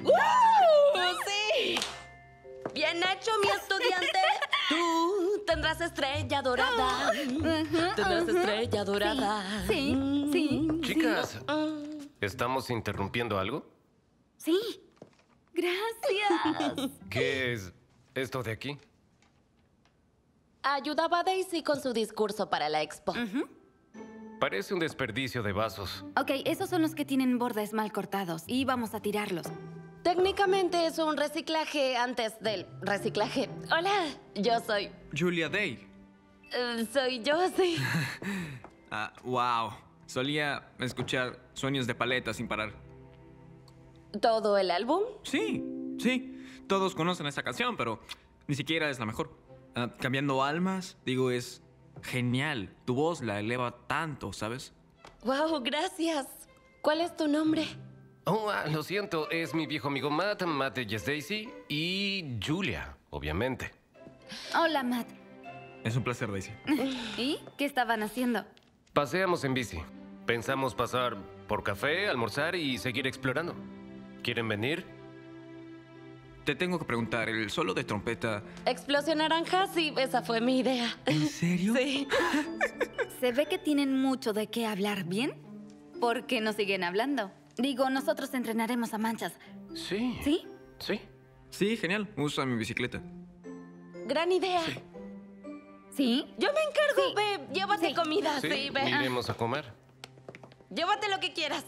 ¡Sí! Bien hecho, mi estudiante. Tú tendrás estrella dorada. Tendrás estrella dorada. Sí. Chicas, ¿estamos interrumpiendo algo? Sí. Gracias. ¿Qué es esto de aquí? Ayudaba a Daisy con su discurso para la expo. Parece un desperdicio de vasos. Ok, esos son los que tienen bordes mal cortados y vamos a tirarlos. Técnicamente es un reciclaje antes del reciclaje. Hola, yo soy... Julia Day. soy yo, sí. Wow. Solía escuchar Sueños de Paleta sin parar. ¿Todo el álbum? Sí. Todos conocen esta canción, pero ni siquiera es la mejor. Cambiando almas, digo, es genial. Tu voz la eleva tanto, ¿sabes? Wow, gracias. ¿Cuál es tu nombre? Oh, lo siento, es mi viejo amigo Matt, Matt de Yes Daisy y Julia, obviamente. Hola, Matt. Es un placer, Daisy. ¿Y qué estaban haciendo? Paseamos en bici. Pensamos pasar por café, almorzar y seguir explorando. ¿Quieren venir? Te tengo que preguntar, ¿el solo de trompeta? Explosión naranja, sí, esa fue mi idea. ¿En serio? Sí. Se ve que tienen mucho de qué hablar, ¿bien? ¿Por qué no siguen hablando? Digo, nosotros entrenaremos a Manchas. Sí. ¿Sí? Sí. Sí, genial. Usa mi bicicleta. Gran idea. ¿Sí? Yo me encargo, Sí. ve. Llévate comida. Sí, ve. Iremos a comer. Llévate lo que quieras.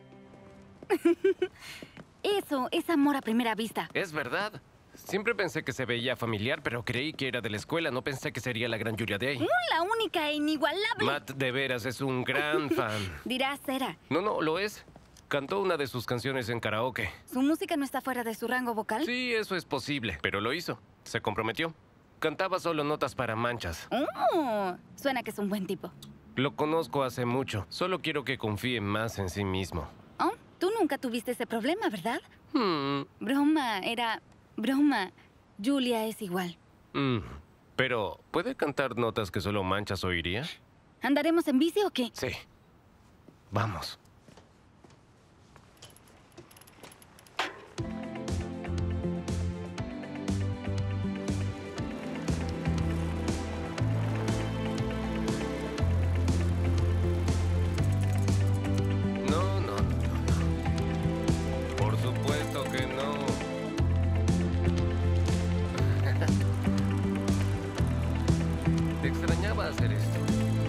Eso es amor a primera vista. Es verdad. Siempre pensé que se veía familiar, pero creí que era de la escuela. No pensé que sería la gran Julia Day. La única e inigualable. Matt de veras es un gran fan. Dirás, era. No, lo es. Cantó una de sus canciones en karaoke. ¿Su música no está fuera de su rango vocal? Sí, eso es posible, pero lo hizo. Se comprometió. Cantaba solo notas para Manchas. Suena que es un buen tipo. Lo conozco hace mucho. Solo quiero que confíe más en sí mismo. Oh, tú nunca tuviste ese problema, ¿verdad? Broma, era broma. Julia es igual. Pero, ¿puede cantar notas que solo Manchas oiría? ¿Andaremos en bici o qué? Sí. Vamos. hacer esto.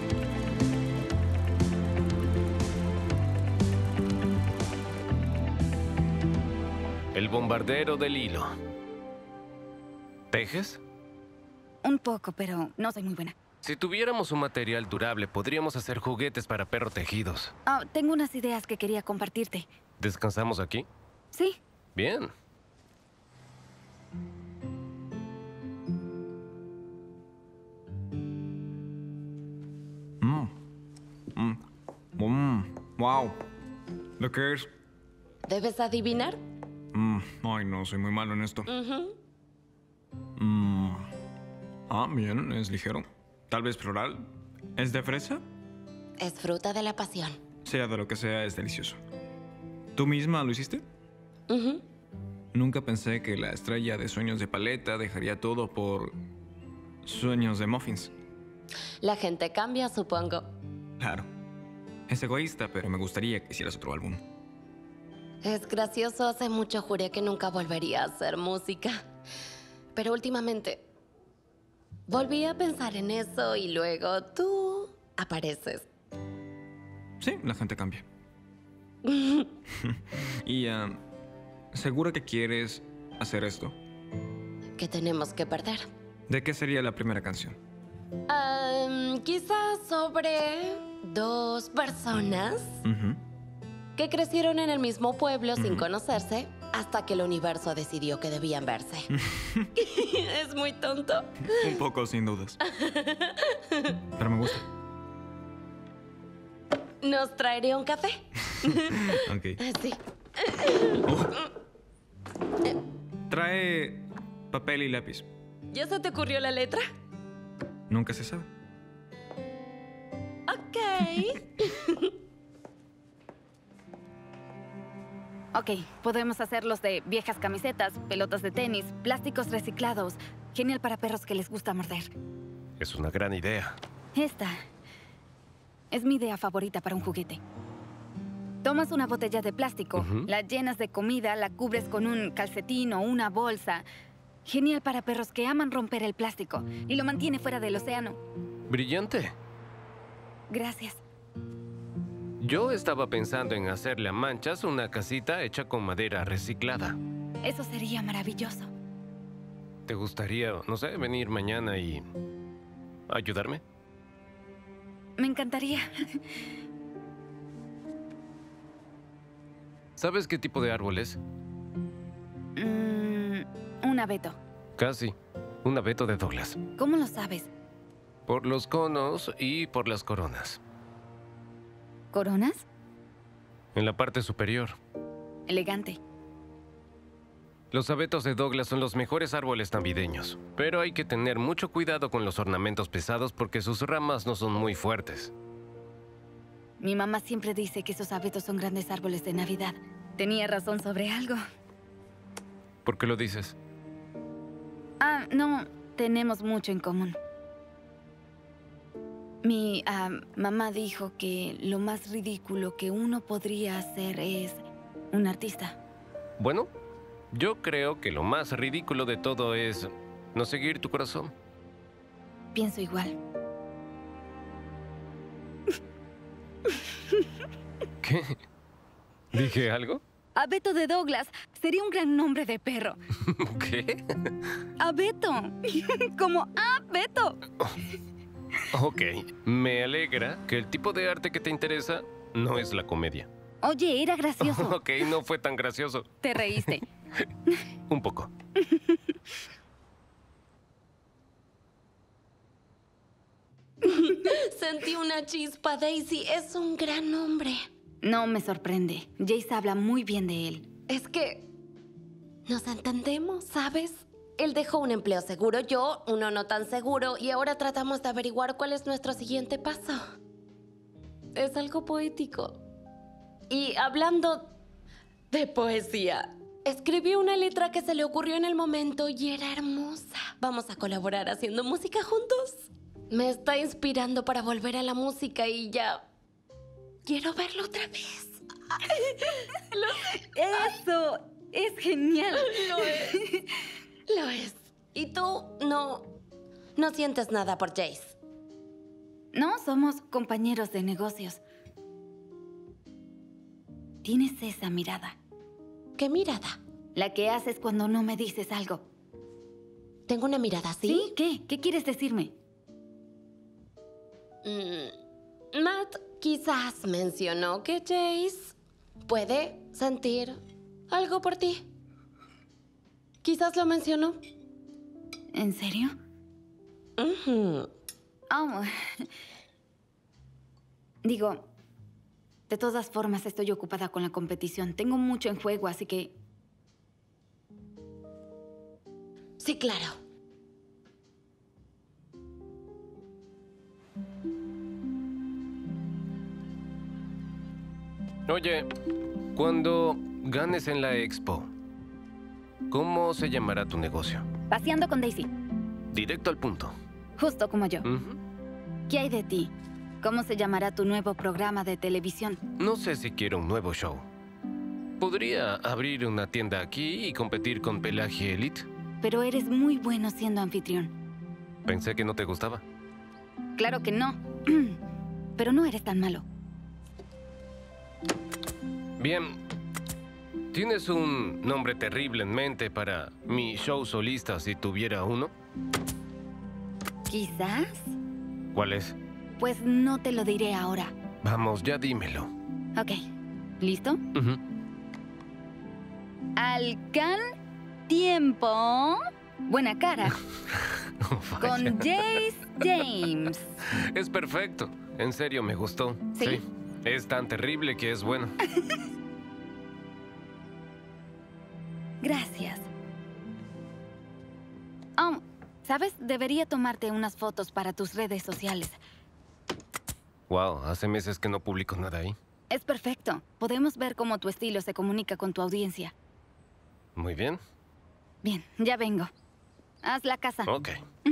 El bombardero del hilo. ¿Tejes? Un poco, pero no soy muy buena. Si tuviéramos un material durable, podríamos hacer juguetes para perros tejidos. Tengo unas ideas que quería compartirte. ¿Descansamos aquí? Sí. Bien. Wow. ¿De qué es? ¿Debes adivinar? Ay, no, soy muy malo en esto. Bien, es ligero. Tal vez floral. ¿Es de fresa? Es fruta de la pasión. Sea de lo que sea, es delicioso. ¿Tú misma lo hiciste? Nunca pensé que la estrella de sueños de paleta dejaría todo por sueños de muffins. La gente cambia, supongo. Claro. Es egoísta, pero me gustaría que hicieras otro álbum. Es gracioso, hace mucho juré que nunca volvería a hacer música. Pero últimamente volví a pensar en eso y luego tú apareces. Sí, la gente cambia. Y, ¿segura que quieres hacer esto? ¿Qué tenemos que perder? ¿De qué sería la primera canción? Quizás sobre 2 personas que crecieron en el mismo pueblo sin conocerse hasta que el universo decidió que debían verse. Es muy tonto. Un poco, sin dudas. Pero me gusta. ¿Nos traeré un café? Ok. Sí. Trae papel y lápiz. ¿Ya se te ocurrió la letra? Nunca se sabe. Ok. Ok, podemos hacerlos de viejas camisetas, pelotas de tenis, plásticos reciclados. Genial para perros que les gusta morder. Es una gran idea. Esta es mi idea favorita para un juguete. Tomas una botella de plástico, la llenas de comida, la cubres con un calcetín o una bolsa. Genial para perros que aman romper el plástico y lo mantiene fuera del océano. Brillante. Gracias. Yo estaba pensando en hacerle a Manchas una casita hecha con madera reciclada. Eso sería maravilloso. ¿Te gustaría, no sé, venir mañana y ayudarme? Me encantaría. ¿Sabes qué tipo de árbol es? Un abeto. Casi. Un abeto de Douglas. ¿Cómo lo sabes? Por los conos y por las coronas. ¿Coronas? En la parte superior. Elegante. Los abetos de Douglas son los mejores árboles navideños, pero hay que tener mucho cuidado con los ornamentos pesados porque sus ramas no son muy fuertes. Mi mamá siempre dice que esos abetos son grandes árboles de Navidad. Tenía razón sobre algo. ¿Por qué lo dices? No, tenemos mucho en común. Mi mamá dijo que lo más ridículo que uno podría hacer es un artista. Bueno, yo creo que lo más ridículo de todo es no seguir tu corazón. Pienso igual. ¿Qué? ¿Dije algo? Abeto de Douglas sería un gran nombre de perro. ¿Qué? Abeto. Como Abeto. Ok, me alegra que el tipo de arte que te interesa no es la comedia. Oye, era gracioso. Ok, no fue tan gracioso. Te reíste. Un poco. Sentí una chispa, Daisy. Es un gran nombre. No me sorprende. Jace habla muy bien de él. Es que nos entendemos, ¿sabes? Él dejó un empleo seguro, yo uno no tan seguro, y ahora tratamos de averiguar cuál es nuestro siguiente paso. Es algo poético. Y hablando de poesía, escribió una letra que se le ocurrió en el momento y era hermosa. Vamos a colaborar haciendo música juntos. Me está inspirando para volver a la música y ya quiero verlo otra vez. ¡Eso! ¡Es genial! Lo es. Lo es. ¿Y tú no sientes nada por Jace? No, somos compañeros de negocios. Tienes esa mirada. ¿Qué mirada? La que haces cuando no me dices algo. ¿Tengo una mirada así? ¿Sí? ¿Qué? ¿Qué quieres decirme? Matt quizás mencionó que Jace puede sentir algo por ti. Quizás lo mencionó. ¿En serio? Oh. Digo, de todas formas estoy ocupada con la competición. Tengo mucho en juego, así que... Sí, claro. Oye, cuando ganes en la expo, ¿cómo se llamará tu negocio? Paseando con Daisy. Directo al punto. Justo como yo. ¿Qué hay de ti? ¿Cómo se llamará tu nuevo programa de televisión? No sé si quiero un nuevo show. Podría abrir una tienda aquí y competir con Pelagie Elite. Pero eres muy bueno siendo anfitrión. Pensé que no te gustaba. Claro que no. Pero no eres tan malo. Bien. ¿Tienes un nombre terrible en mente para mi show solista si tuviera uno? ¿Quizás? ¿Cuál es? Pues no te lo diré ahora. Vamos, ya dímelo. Ok. ¿Listo? Alcan Tiempo. Buena cara. Con Jace James. Es perfecto. En serio, me gustó. ¿Sí? Es tan terrible que es bueno. Gracias. ¿Sabes? Debería tomarte unas fotos para tus redes sociales. Wow, hace meses que no publico nada ahí. Es perfecto. Podemos ver cómo tu estilo se comunica con tu audiencia. Muy bien. Bien, ya vengo. Haz la casa. Ok.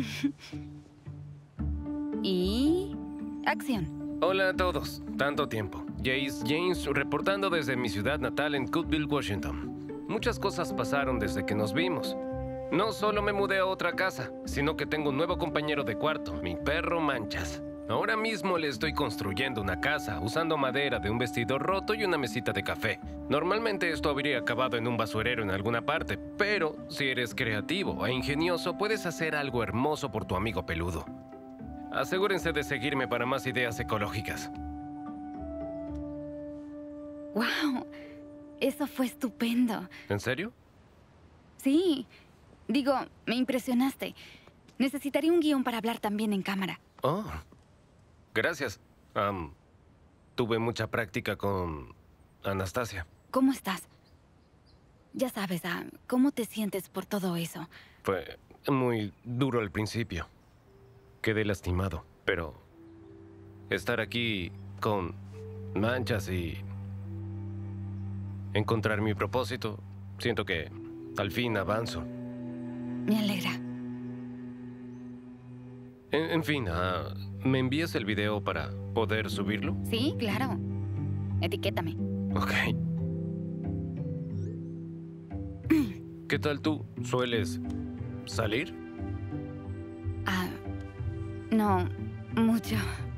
Y... acción. Hola a todos. Tanto tiempo. Jace James reportando desde mi ciudad natal en Cookeville, Washington. Muchas cosas pasaron desde que nos vimos. No solo me mudé a otra casa, sino que tengo un nuevo compañero de cuarto, mi perro Manchas. Ahora mismo le estoy construyendo una casa usando madera de un vestidor roto y una mesita de café. Normalmente esto habría acabado en un basurero en alguna parte, pero si eres creativo e ingenioso puedes hacer algo hermoso por tu amigo peludo. Asegúrense de seguirme para más ideas ecológicas. ¡Wow! Eso fue estupendo. ¿En serio? Sí. Digo, me impresionaste. Necesitaría un guión para hablar también en cámara. Oh, gracias. Tuve mucha práctica con Anastasia. ¿Cómo estás? Ya sabes, ¿cómo te sientes por todo eso? Fue muy duro al principio. Quedé lastimado, pero estar aquí con Manchas y encontrar mi propósito, siento que al fin avanzo. Me alegra. En fin, ¿me envías el video para poder subirlo? Sí, claro. Etiquétame. Ok. ¿Qué tal tú? ¿Sueles salir? No, mucho.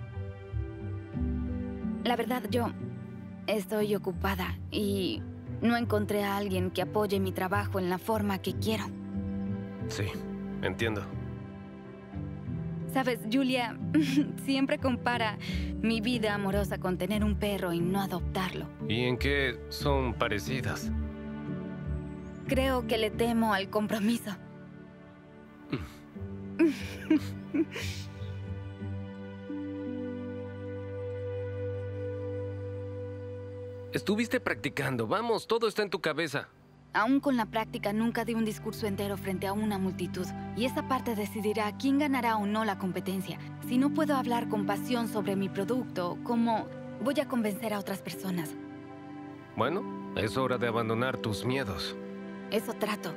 La verdad, yo estoy ocupada y no encontré a alguien que apoye mi trabajo en la forma que quiero. Sí, entiendo. Sabes, Julia siempre compara mi vida amorosa con tener un perro y no adoptarlo. ¿Y en qué son parecidas? Creo que le temo al compromiso. Estuviste practicando. Vamos, todo está en tu cabeza. Aún con la práctica, nunca di un discurso entero frente a una multitud. Y esa parte decidirá quién ganará o no la competencia. Si no puedo hablar con pasión sobre mi producto, ¿cómo voy a convencer a otras personas? Bueno, es hora de abandonar tus miedos. Eso trato.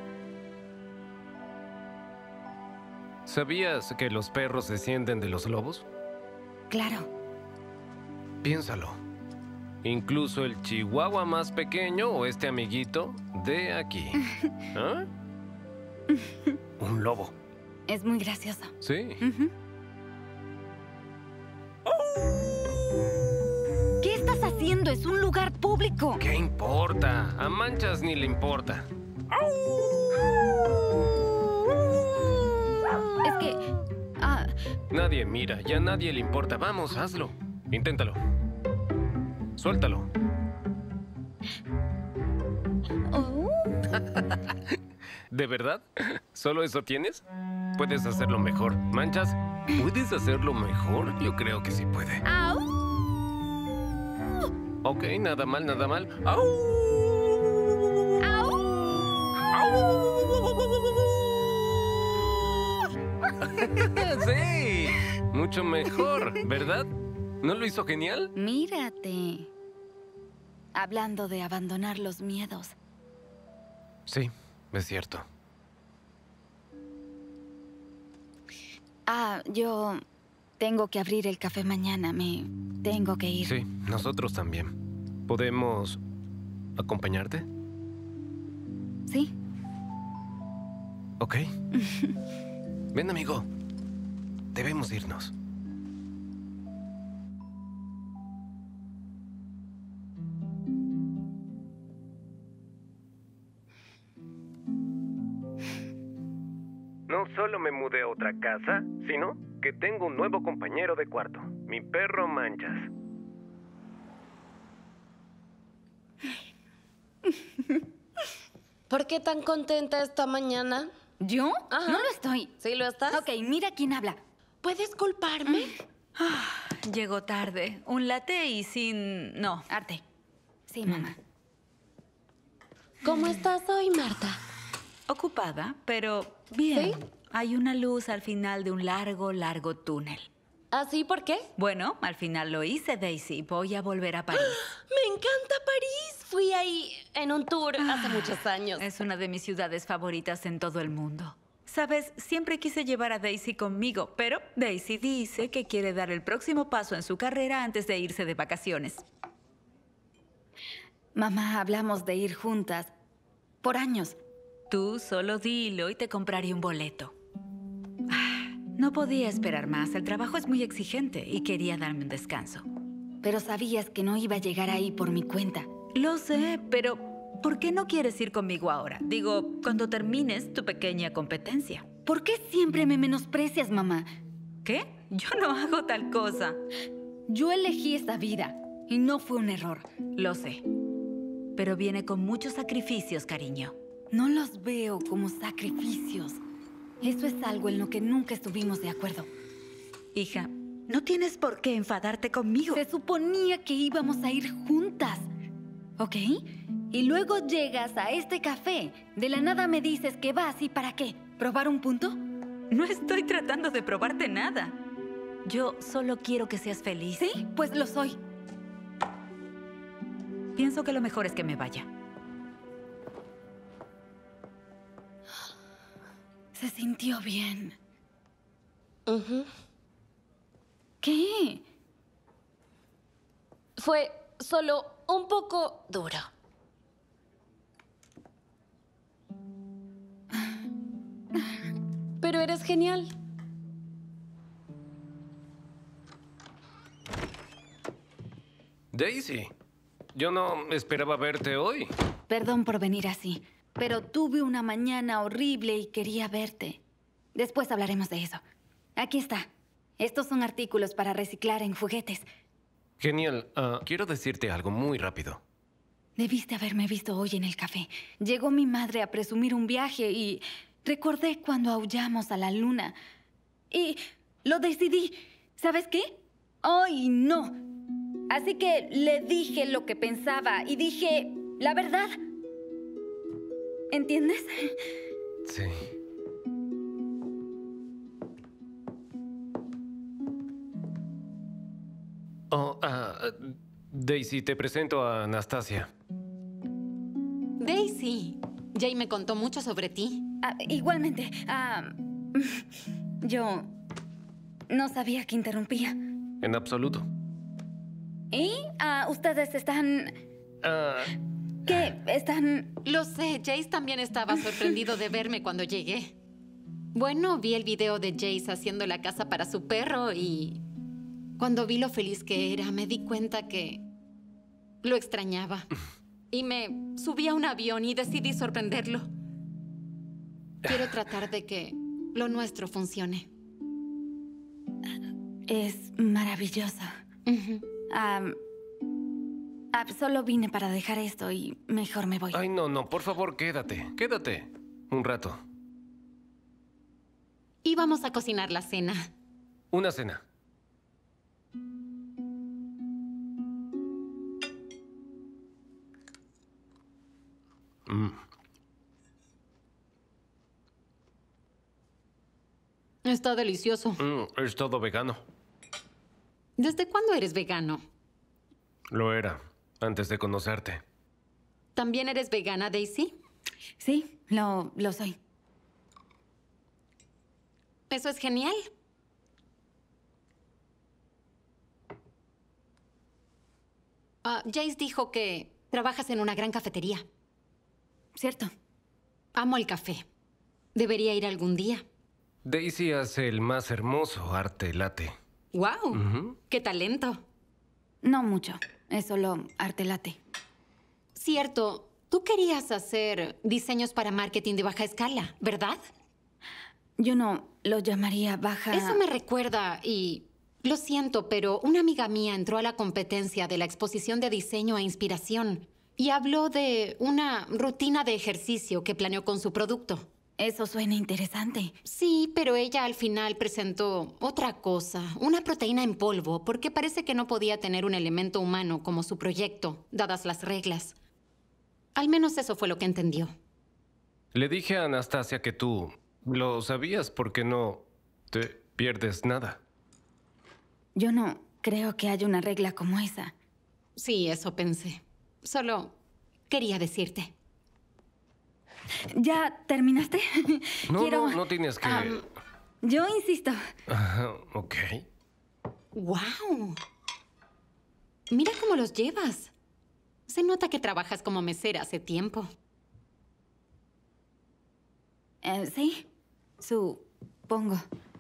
¿Sabías que los perros descienden de los lobos? Claro. Piénsalo. Incluso el chihuahua más pequeño o este amiguito de aquí. ¿Ah? Un lobo. Es muy gracioso. Sí. es un lugar público. ¿Qué importa? A Manchas ni le importa. Es que... Nadie mira, ya a nadie le importa. Vamos, hazlo. Inténtalo. Suéltalo. ¿De verdad? ¿Solo eso tienes? Puedes hacerlo mejor. ¿Manchas? ¿Puedes hacerlo mejor? Yo creo que sí puede. ¡Au! Ok, nada mal, nada mal. ¡Au! ¡Au! ¡Sí! Mucho mejor, ¿verdad? ¿No lo hizo genial? Mírate. Hablando de abandonar los miedos. Sí, es cierto. Yo tengo que abrir el café mañana. Me tengo que ir. Sí, nosotros también. ¿Podemos acompañarte? Sí. Ok. Ven, amigo. Debemos irnos. No solo me mudé a otra casa, sino que tengo un nuevo compañero de cuarto, mi perro Manchas. ¿Por qué tan contenta esta mañana? ¿Yo? Ajá. No lo estoy. ¿Sí lo estás? Ok, mira quién habla. ¿Puedes culparme? Llegó tarde. Un latte y sin... No. Arte. Sí, mamá. ¿Cómo estás hoy, Marta? Ocupada, pero bien. ¿Sí? Hay una luz al final de un largo, largo túnel. ¿Así por qué? Bueno, al final lo hice, Daisy. Voy a volver a París. ¡Me encanta París! Fui ahí en un tour hace muchos años. Es una de mis ciudades favoritas en todo el mundo. Sabes, siempre quise llevar a Daisy conmigo, pero Daisy dice que quiere dar el próximo paso en su carrera antes de irse de vacaciones. Mamá, hablamos de ir juntas por años. Tú solo dilo y te compraré un boleto. No podía esperar más. El trabajo es muy exigente y quería darme un descanso. Pero sabías que no iba a llegar ahí por mi cuenta. Lo sé, pero ¿por qué no quieres ir conmigo ahora? Digo, cuando termines tu pequeña competencia. ¿Por qué siempre me menosprecias, mamá? ¿Qué? Yo no hago tal cosa. Yo elegí esta vida y no fue un error. Lo sé. Pero viene con muchos sacrificios, cariño. No los veo como sacrificios. Eso es algo en lo que nunca estuvimos de acuerdo. Hija, no tienes por qué enfadarte conmigo. Se suponía que íbamos a ir juntas, ¿ok? Y luego llegas a este café. De la nada me dices que vas y ¿para qué? ¿Probar un punto? No estoy tratando de probarte nada. Yo solo quiero que seas feliz. Sí, pues lo soy. Pienso que lo mejor es que me vaya. Se sintió bien. Uh-huh. ¿Qué? Fue solo un poco duro. Pero eres genial. Daisy, yo no esperaba verte hoy. Perdón por venir así, pero tuve una mañana horrible y quería verte. Después hablaremos de eso. Aquí está. Estos son artículos para reciclar en juguetes. Genial. Quiero decirte algo muy rápido. Debiste haberme visto hoy en el café. Llegó mi madre a presumir un viaje y recordé cuando aullamos a la luna. Y lo decidí. ¿Sabes qué? Hoy no. Así que le dije lo que pensaba y dije la verdad. ¿Entiendes? Sí. Daisy, te presento a Anastasia. Daisy, Jay me contó mucho sobre ti. Igualmente. Yo no sabía que interrumpía. En absoluto. ¿Y? ¿Ustedes están...? ¿Qué? ¿Están...? Lo sé, Jace también estaba sorprendido de verme cuando llegué. Bueno, vi el video de Jace haciendo la casa para su perro y... cuando vi lo feliz que era, me di cuenta que Lo extrañaba. Y me subí a un avión y decidí sorprenderlo. Quiero tratar de que lo nuestro funcione. Es maravillosa. Solo vine para dejar esto y mejor me voy. Ay, no, por favor, quédate. Quédate. Un rato. Y vamos a cocinar la cena. Una cena. Está delicioso. Es todo vegano. ¿Desde cuándo eres vegano? Lo era, antes de conocerte. ¿También eres vegana, Daisy? Sí, lo soy. Eso es genial. Jace dijo que trabajas en una gran cafetería. Cierto. Amo el café. Debería ir algún día. Daisy hace el más hermoso arte latte. ¡Wow! ¡Qué talento! No mucho. Es solo arte latte. Cierto. Tú querías hacer diseños para marketing de baja escala, ¿verdad? Yo no lo llamaría baja... Eso me recuerda y... Lo siento, pero una amiga mía entró a la competencia de la exposición de diseño e inspiración y habló de una rutina de ejercicio que planeó con su producto. Eso suena interesante. Sí, pero ella al final presentó otra cosa, una proteína en polvo, porque parece que no podía tener un elemento humano como su proyecto, dadas las reglas. Al menos eso fue lo que entendió. Le dije a Anastasia que tú lo sabías porque no te pierdes nada. Yo no creo que haya una regla como esa. Sí, eso pensé. Solo quería decirte. ¿Ya terminaste? No tienes que... yo insisto. Ok. ¡Wow! Mira cómo los llevas. Se nota que trabajas como mesera hace tiempo. Sí, supongo.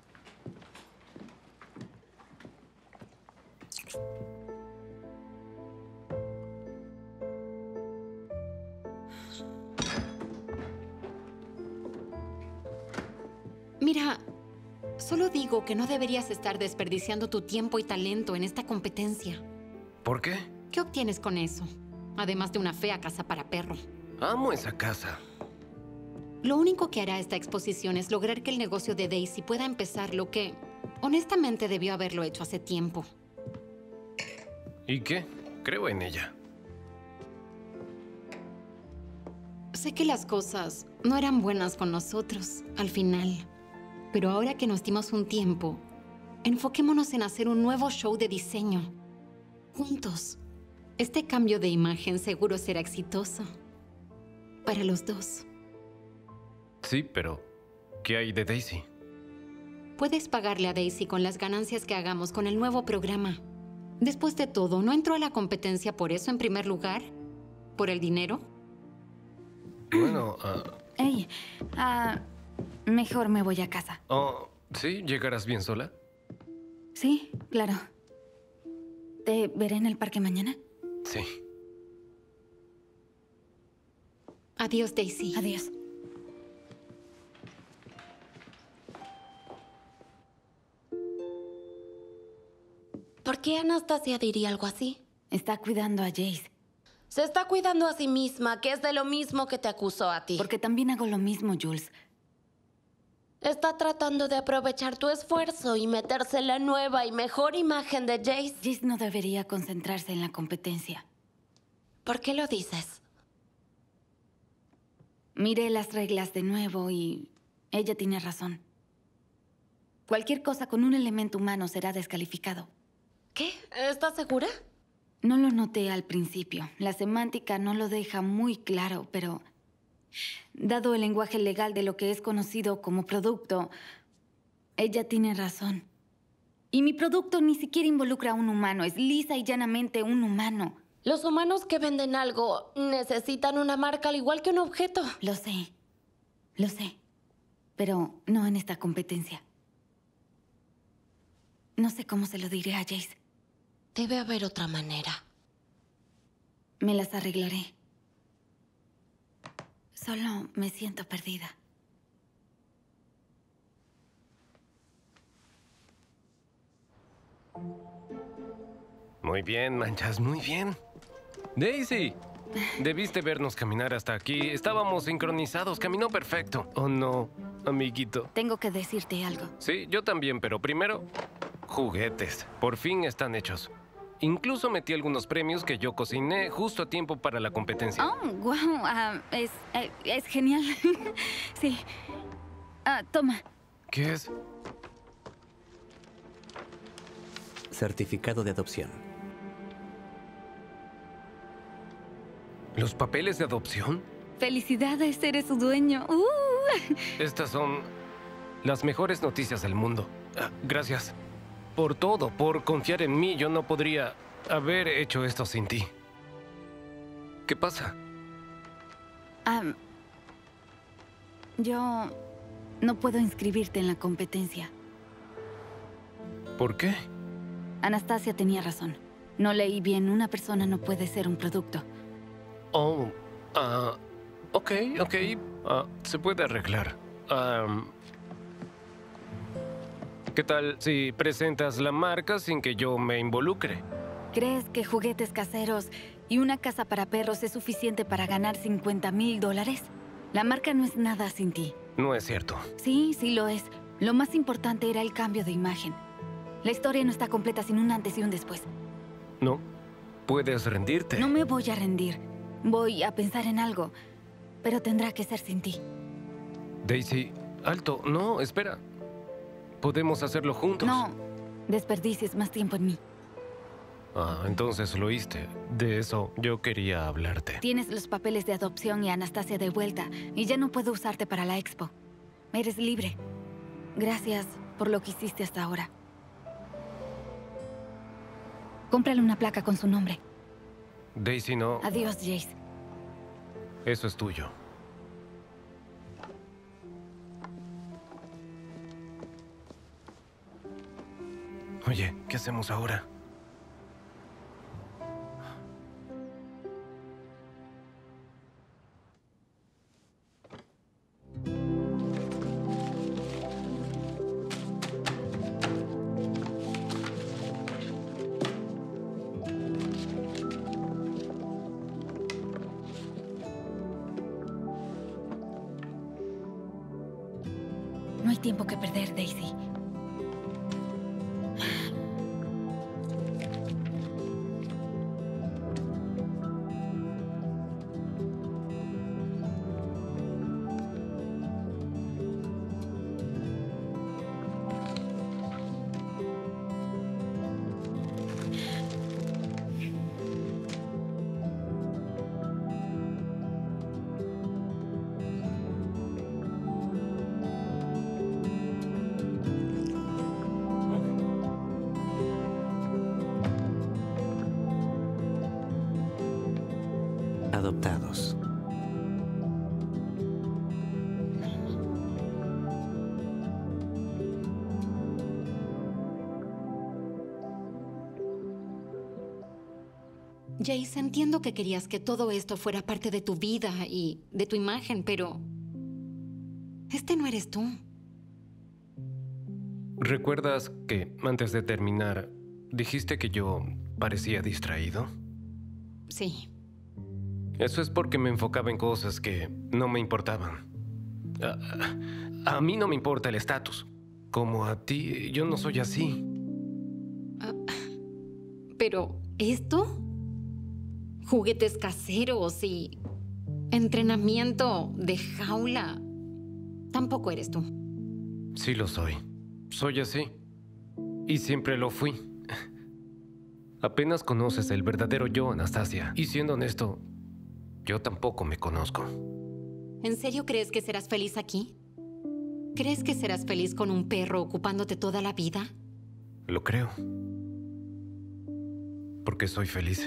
Mira, solo digo que no deberías estar desperdiciando tu tiempo y talento en esta competencia. ¿Por qué? ¿Qué obtienes con eso? Además de una fea casa para perro. Amo esa casa. Lo único que hará esta exposición es lograr que el negocio de Daisy pueda empezar, lo que, honestamente, debió haberlo hecho hace tiempo. ¿Y qué? Creo en ella. Sé que las cosas no eran buenas con nosotros, al final. Pero ahora que nos dimos un tiempo, enfoquémonos en hacer un nuevo show de diseño. Juntos. Este cambio de imagen seguro será exitoso. Para los dos. Sí, pero ¿qué hay de Daisy? Puedes pagarle a Daisy con las ganancias que hagamos con el nuevo programa. Después de todo, ¿no entró a la competencia por eso en primer lugar? ¿Por el dinero? Bueno, Hey, mejor me voy a casa. Oh, ¿sí? ¿Llegarás bien sola? Sí, claro. ¿Te veré en el parque mañana? Sí. Adiós, Daisy. Adiós. ¿Por qué Anastasia diría algo así? Está cuidando a Jace. Se está cuidando a sí misma, que es de lo mismo que te acusó a ti. Porque también hago lo mismo, Jules. Está tratando de aprovechar tu esfuerzo y meterse en la nueva y mejor imagen de Jace. Jace no debería concentrarse en la competencia. ¿Por qué lo dices? Miré las reglas de nuevo y ella tiene razón. Cualquier cosa con un elemento humano será descalificado. ¿Qué? ¿Estás segura? No lo noté al principio. La semántica no lo deja muy claro, pero... dado el lenguaje legal de lo que es conocido como producto, ella tiene razón. Y mi producto ni siquiera involucra a un humano. Es lisa y llanamente un humano. Los humanos que venden algo necesitan una marca al igual que un objeto. Lo sé. Lo sé. Pero no en esta competencia. No sé cómo se lo diré a Jace. Debe haber otra manera. Me las arreglaré. Solo me siento perdida. Muy bien, Manchas, muy bien. Daisy, debiste vernos caminar hasta aquí. Estábamos sincronizados, caminó perfecto. ¿Oh, no, amiguito? Tengo que decirte algo. Sí, yo también, pero primero, juguetes. Por fin están hechos. Incluso metí algunos premios que yo cociné justo a tiempo para la competencia. Oh, wow, es genial. Sí. Toma. ¿Qué es? Certificado de adopción. ¿Los papeles de adopción? Felicidades, eres su dueño. Estas son las mejores noticias del mundo. Gracias. Por todo, por confiar en mí. Yo no podría haber hecho esto sin ti. ¿Qué pasa? Yo no puedo inscribirte en la competencia. ¿Por qué? Anastasia tenía razón. No leí bien. Una persona no puede ser un producto. Oh, ok. Se puede arreglar. ¿Qué tal si presentas la marca sin que yo me involucre? ¿Crees que juguetes caseros y una casa para perros es suficiente para ganar $50,000? La marca no es nada sin ti. No es cierto. Sí, sí lo es. Lo más importante era el cambio de imagen. La historia no está completa sin un antes y un después. No, puedes rendirte. No me voy a rendir. Voy a pensar en algo, pero tendrá que ser sin ti. Daisy, alto. No, espera. Podemos hacerlo juntos. No, desperdicies más tiempo en mí. Entonces lo oíste. De eso yo quería hablarte. Tienes los papeles de adopción y a Anastasia de vuelta, y ya no puedo usarte para la expo. Eres libre. Gracias por lo que hiciste hasta ahora. Cómprale una placa con su nombre. Daisy, no. Adiós, Jace. Eso es tuyo. Oye, ¿qué hacemos ahora? No hay tiempo que perder, Daisy. Adoptados. Jace, entiendo que querías que todo esto fuera parte de tu vida y de tu imagen, pero este no eres tú. ¿Recuerdas que antes de terminar dijiste que yo parecía distraído? Sí. Eso es porque me enfocaba en cosas que no me importaban. A mí no me importa el estatus. Como a ti, yo no soy así. Pero, ¿esto? Juguetes caseros y entrenamiento de jaula. Tampoco eres tú. Sí lo soy. Soy así. Y siempre lo fui. Apenas conoces el verdadero yo, Anastasia. Y siendo honesto, yo tampoco me conozco. ¿En serio crees que serás feliz aquí? ¿Crees que serás feliz con un perro ocupándote toda la vida? Lo creo. Porque soy feliz.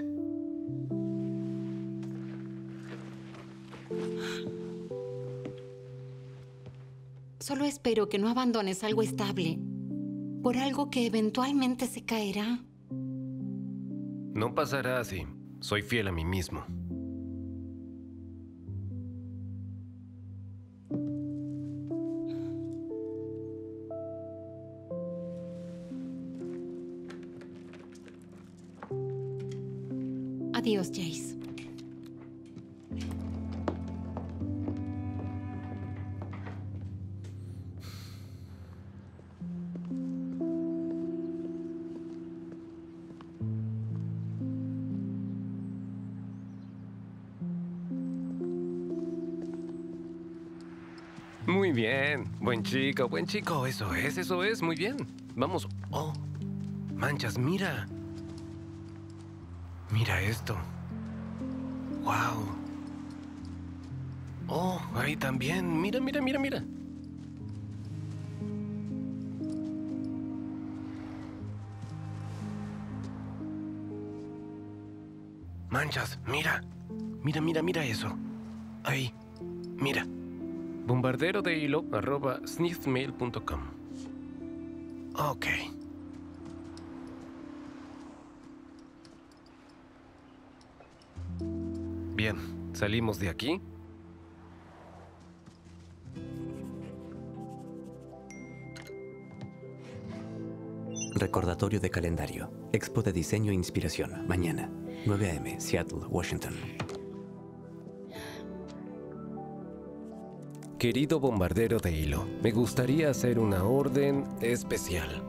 Solo espero que no abandones algo estable por algo que eventualmente se caerá. No pasará así. Soy fiel a mí mismo. Adiós, Jace. Muy bien. Buen chico. Eso es. Muy bien. Vamos. Oh, manchas, mira. Mira esto. Wow. Oh, ahí también. Mira. Manchas, mira. Mira eso. Ahí, mira. bombarderodehilo@sniffmail.com. Ok. Bien, salimos de aquí. Recordatorio de calendario. Expo de Diseño e Inspiración. Mañana, 9 a.m., Seattle, Washington. Querido bombardero de hilo, me gustaría hacer una orden especial.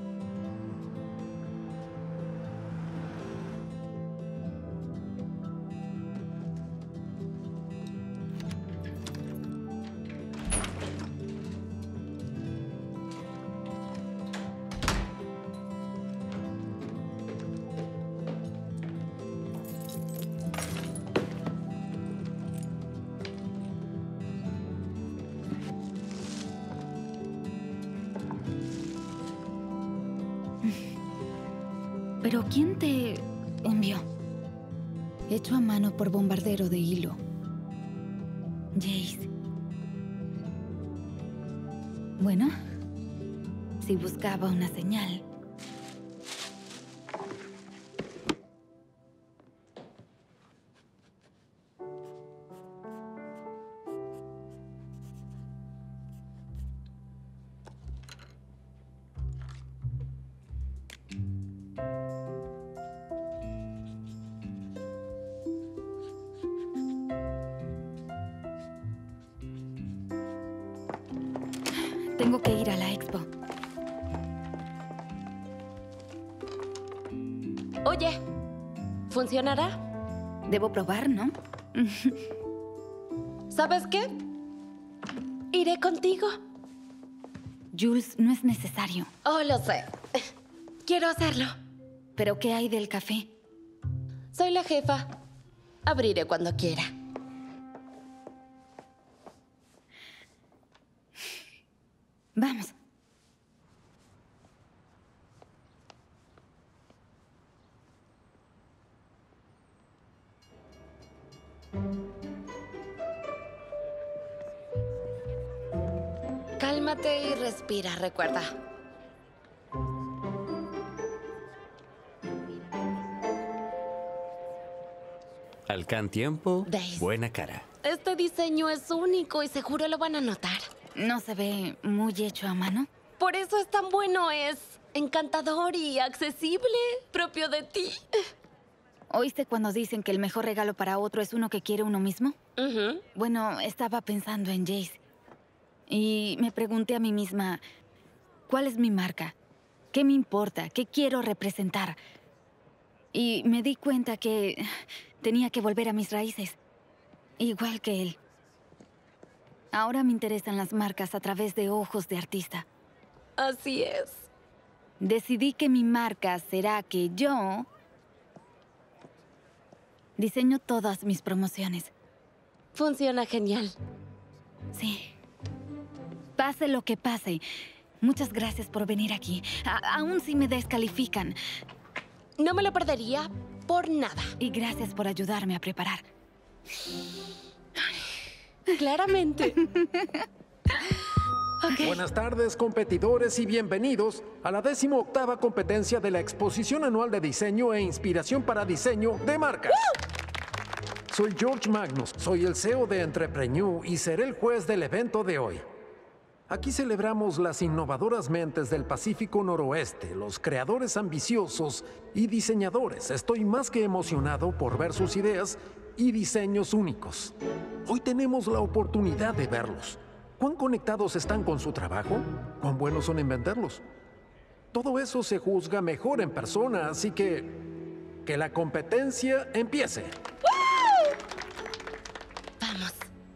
¿Pero quién te envió? Hecho a mano por bombardero de hilo. Jace. Bueno, si buscaba una señal. Tengo que ir a la expo. Oye, ¿funcionará? Debo probar, ¿no? ¿Sabes qué? Iré contigo. Jules, no es necesario. Oh, lo sé. Quiero hacerlo. ¿Pero qué hay del café? Soy la jefa. Abriré cuando quiera. Vamos. Cálmate y respira, recuerda. Alcan tiempo, Daisy. buena cara. Este diseño es único y seguro lo van a notar. ¿No se ve muy hecho a mano? Por eso es tan bueno, es encantador y accesible, propio de ti. ¿Oíste cuando dicen que el mejor regalo para otro es uno que quiere uno mismo? Bueno, estaba pensando en Jace. Y me pregunté a mí misma, ¿cuál es mi marca? ¿Qué me importa? ¿Qué quiero representar? Y me di cuenta que tenía que volver a mis raíces, igual que él. Ahora me interesan las marcas a través de ojos de artista. Así es. Decidí que mi marca será que yo diseño todas mis promociones. Funciona genial. Sí. Pase lo que pase. Muchas gracias por venir aquí. Aún si me descalifican. No me lo perdería por nada. Y gracias por ayudarme a preparar. Claramente. Ok. Buenas tardes, competidores, y bienvenidos a la 18ª competencia de la Exposición Anual de Diseño e Inspiración para Diseño de Marcas. Soy George Magnus, soy el CEO de Entrepreneur y seré el juez del evento de hoy. Aquí celebramos las innovadoras mentes del Pacífico Noroeste, los creadores ambiciosos y diseñadores. Estoy más que emocionado por ver sus ideas y diseños únicos. Hoy tenemos la oportunidad de verlos. ¿Cuán conectados están con su trabajo? ¿Cuán buenos son en venderlos? Todo eso se juzga mejor en persona, así que la competencia empiece. Vamos.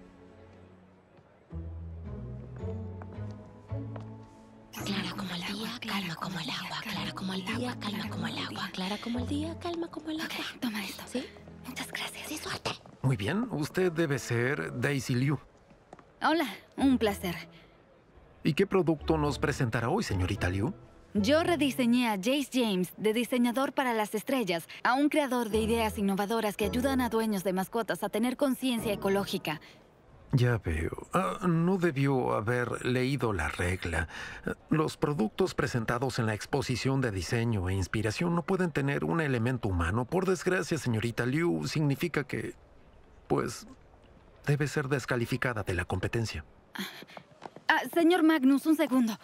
Clara como el día, calma como el agua. Clara como el día, calma como el agua. Clara como el día, calma como el agua. Ok, toma esto. ¿Sí? Muchas gracias. Sí, suerte. Muy bien, usted debe ser Daisy Liu. Hola, un placer. ¿Y qué producto nos presentará hoy, señorita Liu? Yo rediseñé a Jace James, de diseñador para las estrellas, a un creador de ideas innovadoras que ayudan a dueños de mascotas a tener conciencia ecológica. Ya veo. No debió haber leído la regla. Los productos presentados en la exposición de diseño e inspiración no pueden tener un elemento humano. Por desgracia, señorita Liu, significa que, pues, debe ser descalificada de la competencia. Señor Magnus, un segundo.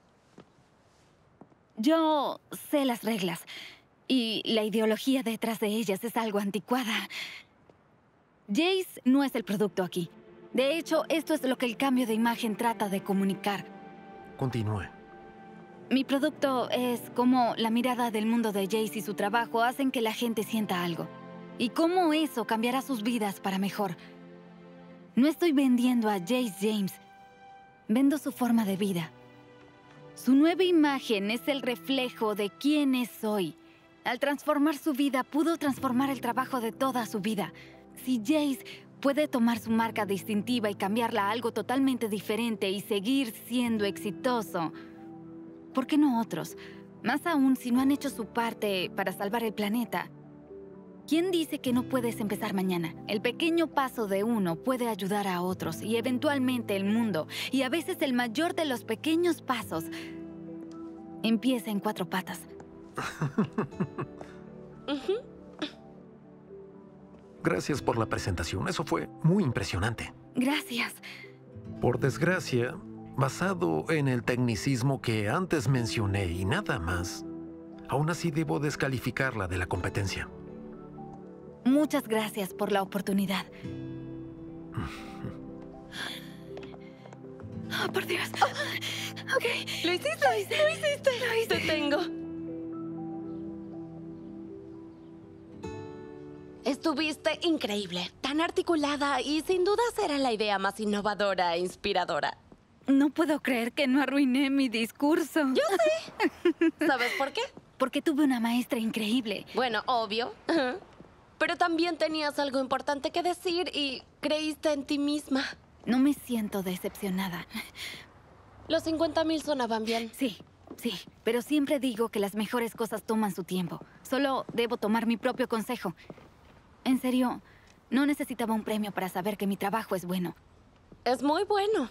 Yo sé las reglas y la ideología detrás de ellas es algo anticuada. Jace no es el producto aquí. De hecho, esto es lo que el cambio de imagen trata de comunicar. Continúe. Mi producto es cómo la mirada del mundo de Jace y su trabajo hacen que la gente sienta algo. Y cómo eso cambiará sus vidas para mejor. No estoy vendiendo a Jace James. Vendo su forma de vida. Su nueva imagen es el reflejo de quién es hoy. Al transformar su vida, pudo transformar el trabajo de toda su vida. Si Jace puede tomar su marca distintiva y cambiarla a algo totalmente diferente y seguir siendo exitoso, ¿por qué no otros? Más aún si no han hecho su parte para salvar el planeta. ¿Quién dice que no puedes empezar mañana? El pequeño paso de uno puede ayudar a otros y eventualmente el mundo. Y a veces el mayor de los pequeños pasos empieza en 4 patas. Gracias por la presentación. Eso fue muy impresionante. Gracias. Por desgracia, basado en el tecnicismo que antes mencioné y nada más, aún así debo descalificarla de la competencia. Muchas gracias por la oportunidad. Oh, por Dios. Ok. ¿Lo hiciste? Lo hiciste. Te tengo. Estuviste increíble, tan articulada y sin duda será la idea más innovadora e inspiradora. No puedo creer que no arruiné mi discurso. Yo sé. ¿Sabes por qué? Porque tuve una maestra increíble. Bueno, obvio. Pero también tenías algo importante que decir y creíste en ti misma. No me siento decepcionada. Los 50,000 sonaban bien. Sí, pero siempre digo que las mejores cosas toman su tiempo. Solo debo tomar mi propio consejo. En serio, no necesitaba un premio para saber que mi trabajo es bueno. Es muy bueno.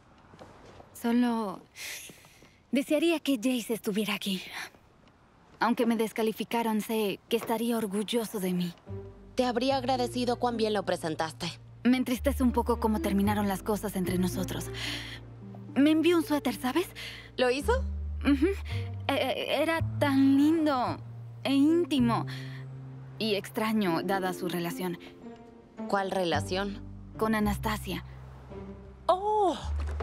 Solo desearía que Jace estuviera aquí. Aunque me descalificaron, sé que estaría orgulloso de mí. Te habría agradecido cuán bien lo presentaste. Me entristece un poco cómo terminaron las cosas entre nosotros. Me envió un suéter, ¿sabes? ¿Lo hizo? Era tan lindo e íntimo. Y extraño, dada su relación. ¿Cuál relación? Con Anastasia. ¡Oh!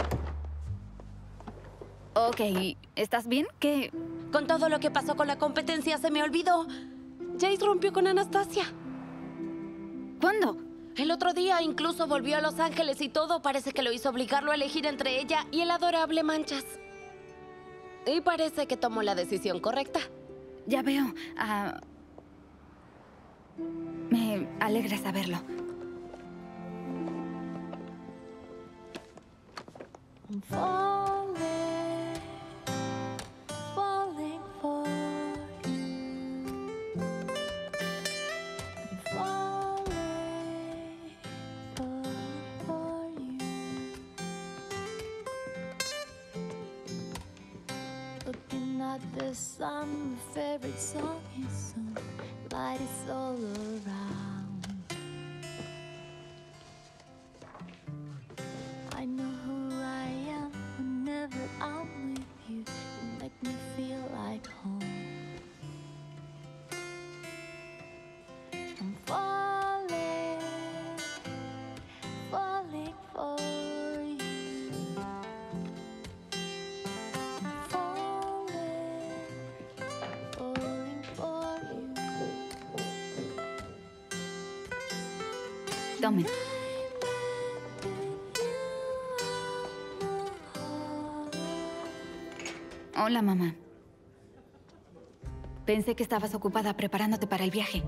Ok, ¿estás bien? ¿Qué? Con todo lo que pasó con la competencia se me olvidó. Jace rompió con Anastasia. ¿Cuándo? El otro día incluso volvió a Los Ángeles y todo parece que lo hizo obligarlo a elegir entre ella y el adorable Manchas. Y parece que tomó la decisión correcta. Ya veo. Me alegra saberlo. The sun, my favorite song is soon. Light is all around. I know who I am whenever I'm with you. You make me feel like home. I'm falling, falling for you. I'm falling, falling for you. Tomen. Hola, mamá. Pensé que estabas ocupada preparándote para el viaje.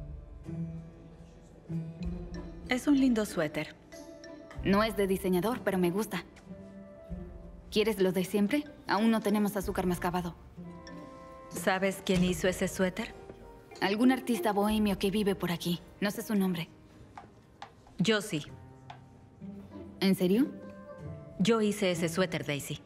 Es un lindo suéter. No es de diseñador, pero me gusta. ¿Quieres lo de siempre? Aún no tenemos azúcar mascabado. ¿Sabes quién hizo ese suéter? Algún artista bohemio que vive por aquí. No sé su nombre. Yo sí. ¿En serio? Yo hice ese suéter, Daisy.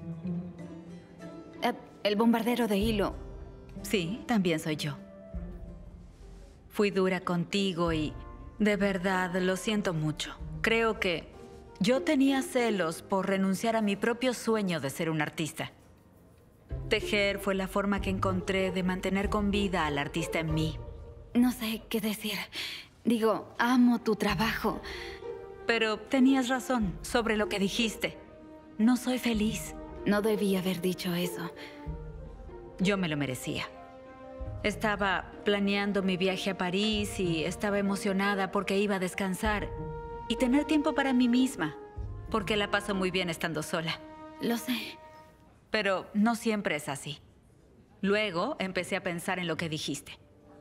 El bombardero de hilo. Sí, también soy yo. Fui dura contigo y de verdad lo siento mucho. Creo que yo tenía celos por renunciar a mi propio sueño de ser un artista. Tejer fue la forma que encontré de mantener con vida al artista en mí. No sé qué decir. Digo, amo tu trabajo. Pero tenías razón sobre lo que dijiste. No soy feliz. No debí haber dicho eso. Yo me lo merecía. Estaba planeando mi viaje a París y estaba emocionada porque iba a descansar y tener tiempo para mí misma, porque la paso muy bien estando sola. Lo sé. Pero no siempre es así. Luego empecé a pensar en lo que dijiste.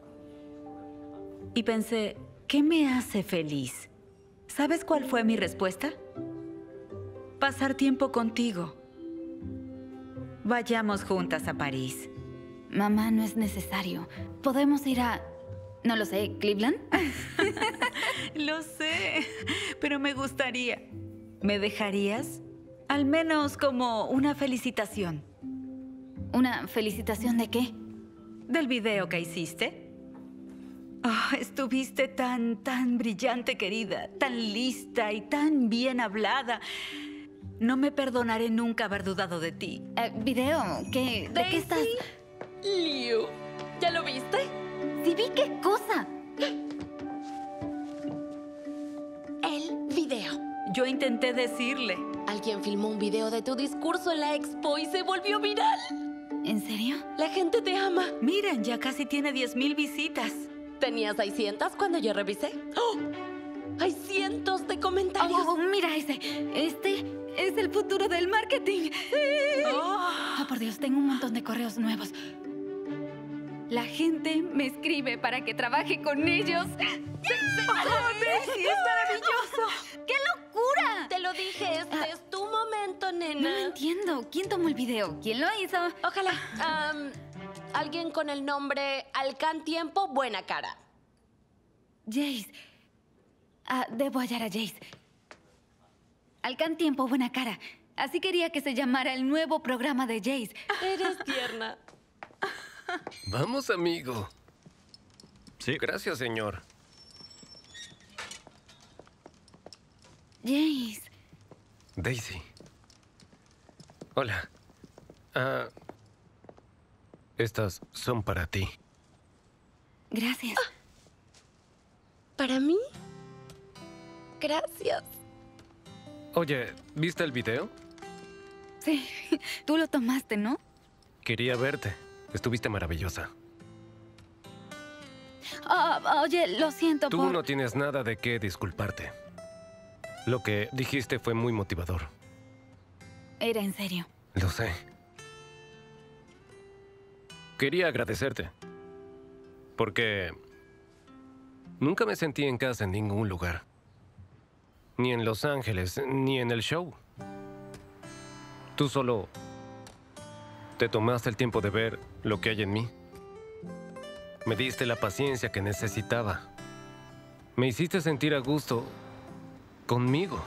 Y pensé, ¿qué me hace feliz? ¿Sabes cuál fue mi respuesta? Pasar tiempo contigo. Vayamos juntas a París. Mamá, no es necesario. Podemos ir a... no lo sé, ¿Cleveland? Lo sé, pero me gustaría. ¿Me dejarías? Al menos como una felicitación. ¿Una felicitación de qué? ¿Del video que hiciste? Oh, estuviste tan brillante, querida. Tan lista y tan bien hablada. No me perdonaré nunca haber dudado de ti. ¿Video? ¿Qué? ¿De qué estás? Liu, ¿ya lo viste? Sí vi, ¿qué cosa? El video. Yo intenté decirle. Alguien filmó un video de tu discurso en la expo y se volvió viral. ¿En serio? La gente te ama. Miren, ya casi tiene 10,000 visitas. ¿Tenía 600 cuando yo revisé? ¡Oh! ¡Hay cientos de comentarios! Oh, mira ese. Este es el futuro del marketing. ¡Sí! Oh, por Dios, tengo un montón de correos nuevos. La gente me escribe para que trabaje con ellos. ¡Daisy, es maravilloso! ¡Qué locura! Te lo dije, este es tu momento, nena. No lo entiendo. ¿Quién tomó el video? ¿Quién lo hizo? Ojalá. Alguien con el nombre Alcan Tiempo Buena Cara. Jace. Debo hallar a Jace. Alcan Tiempo Buena Cara. Así quería que se llamara el nuevo programa de Jace. Eres tierna. Vamos, amigo. Sí. Gracias, señor. Jace. Daisy. Hola. Estas son para ti. Gracias. ¿Para mí? Gracias. Oye, ¿viste el video? Sí, tú lo tomaste, ¿no? Quería verte. Estuviste maravillosa. Oye, lo siento Tú no tienes nada de qué disculparte. Lo que dijiste fue muy motivador. Era en serio. Lo sé. Quería agradecerte. Porque nunca me sentí en casa en ningún lugar. Ni en Los Ángeles, ni en el show. Tú solo te tomaste el tiempo de ver lo que hay en mí. Me diste la paciencia que necesitaba. Me hiciste sentir a gusto conmigo.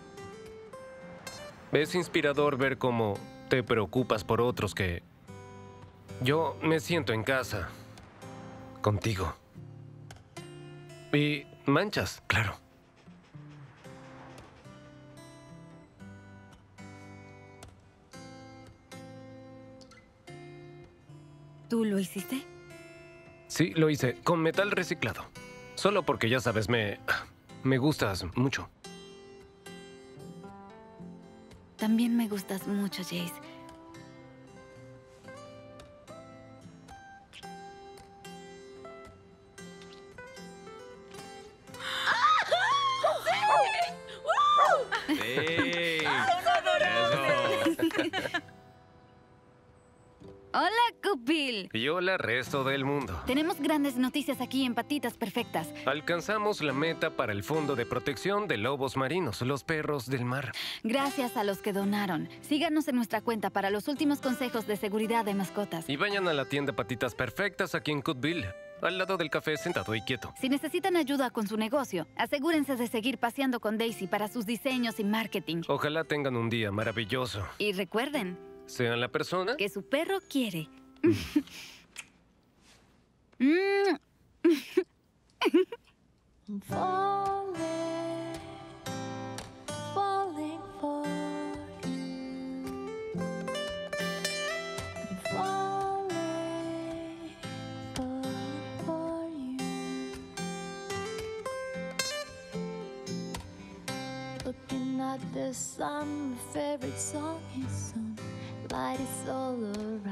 Es inspirador ver cómo te preocupas por otros que Yo me siento en casa. Contigo. Y manchas, claro. ¿Tú lo hiciste? Sí, lo hice con metal reciclado. Solo porque, ya sabes, me gustas mucho. También me gustas mucho, Jace. ¡Sí! Hola, Cupil. Y hola, resto del mundo. Tenemos grandes noticias aquí en Patitas Perfectas. Alcanzamos la meta para el Fondo de Protección de Lobos Marinos, los perros del mar. Gracias a los que donaron. Síganos en nuestra cuenta para los últimos consejos de seguridad de mascotas. Y vayan a la tienda Patitas Perfectas aquí en Cookville, al lado del café, sentado y quieto. Si necesitan ayuda con su negocio, asegúrense de seguir paseando con Daisy para sus diseños y marketing. Ojalá tengan un día maravilloso. Y recuerden Sean la persona que su perro quiere. I'm falling, falling for you. I'm falling, falling for you. Looking at the sun, my favorite song is on. Light is all around.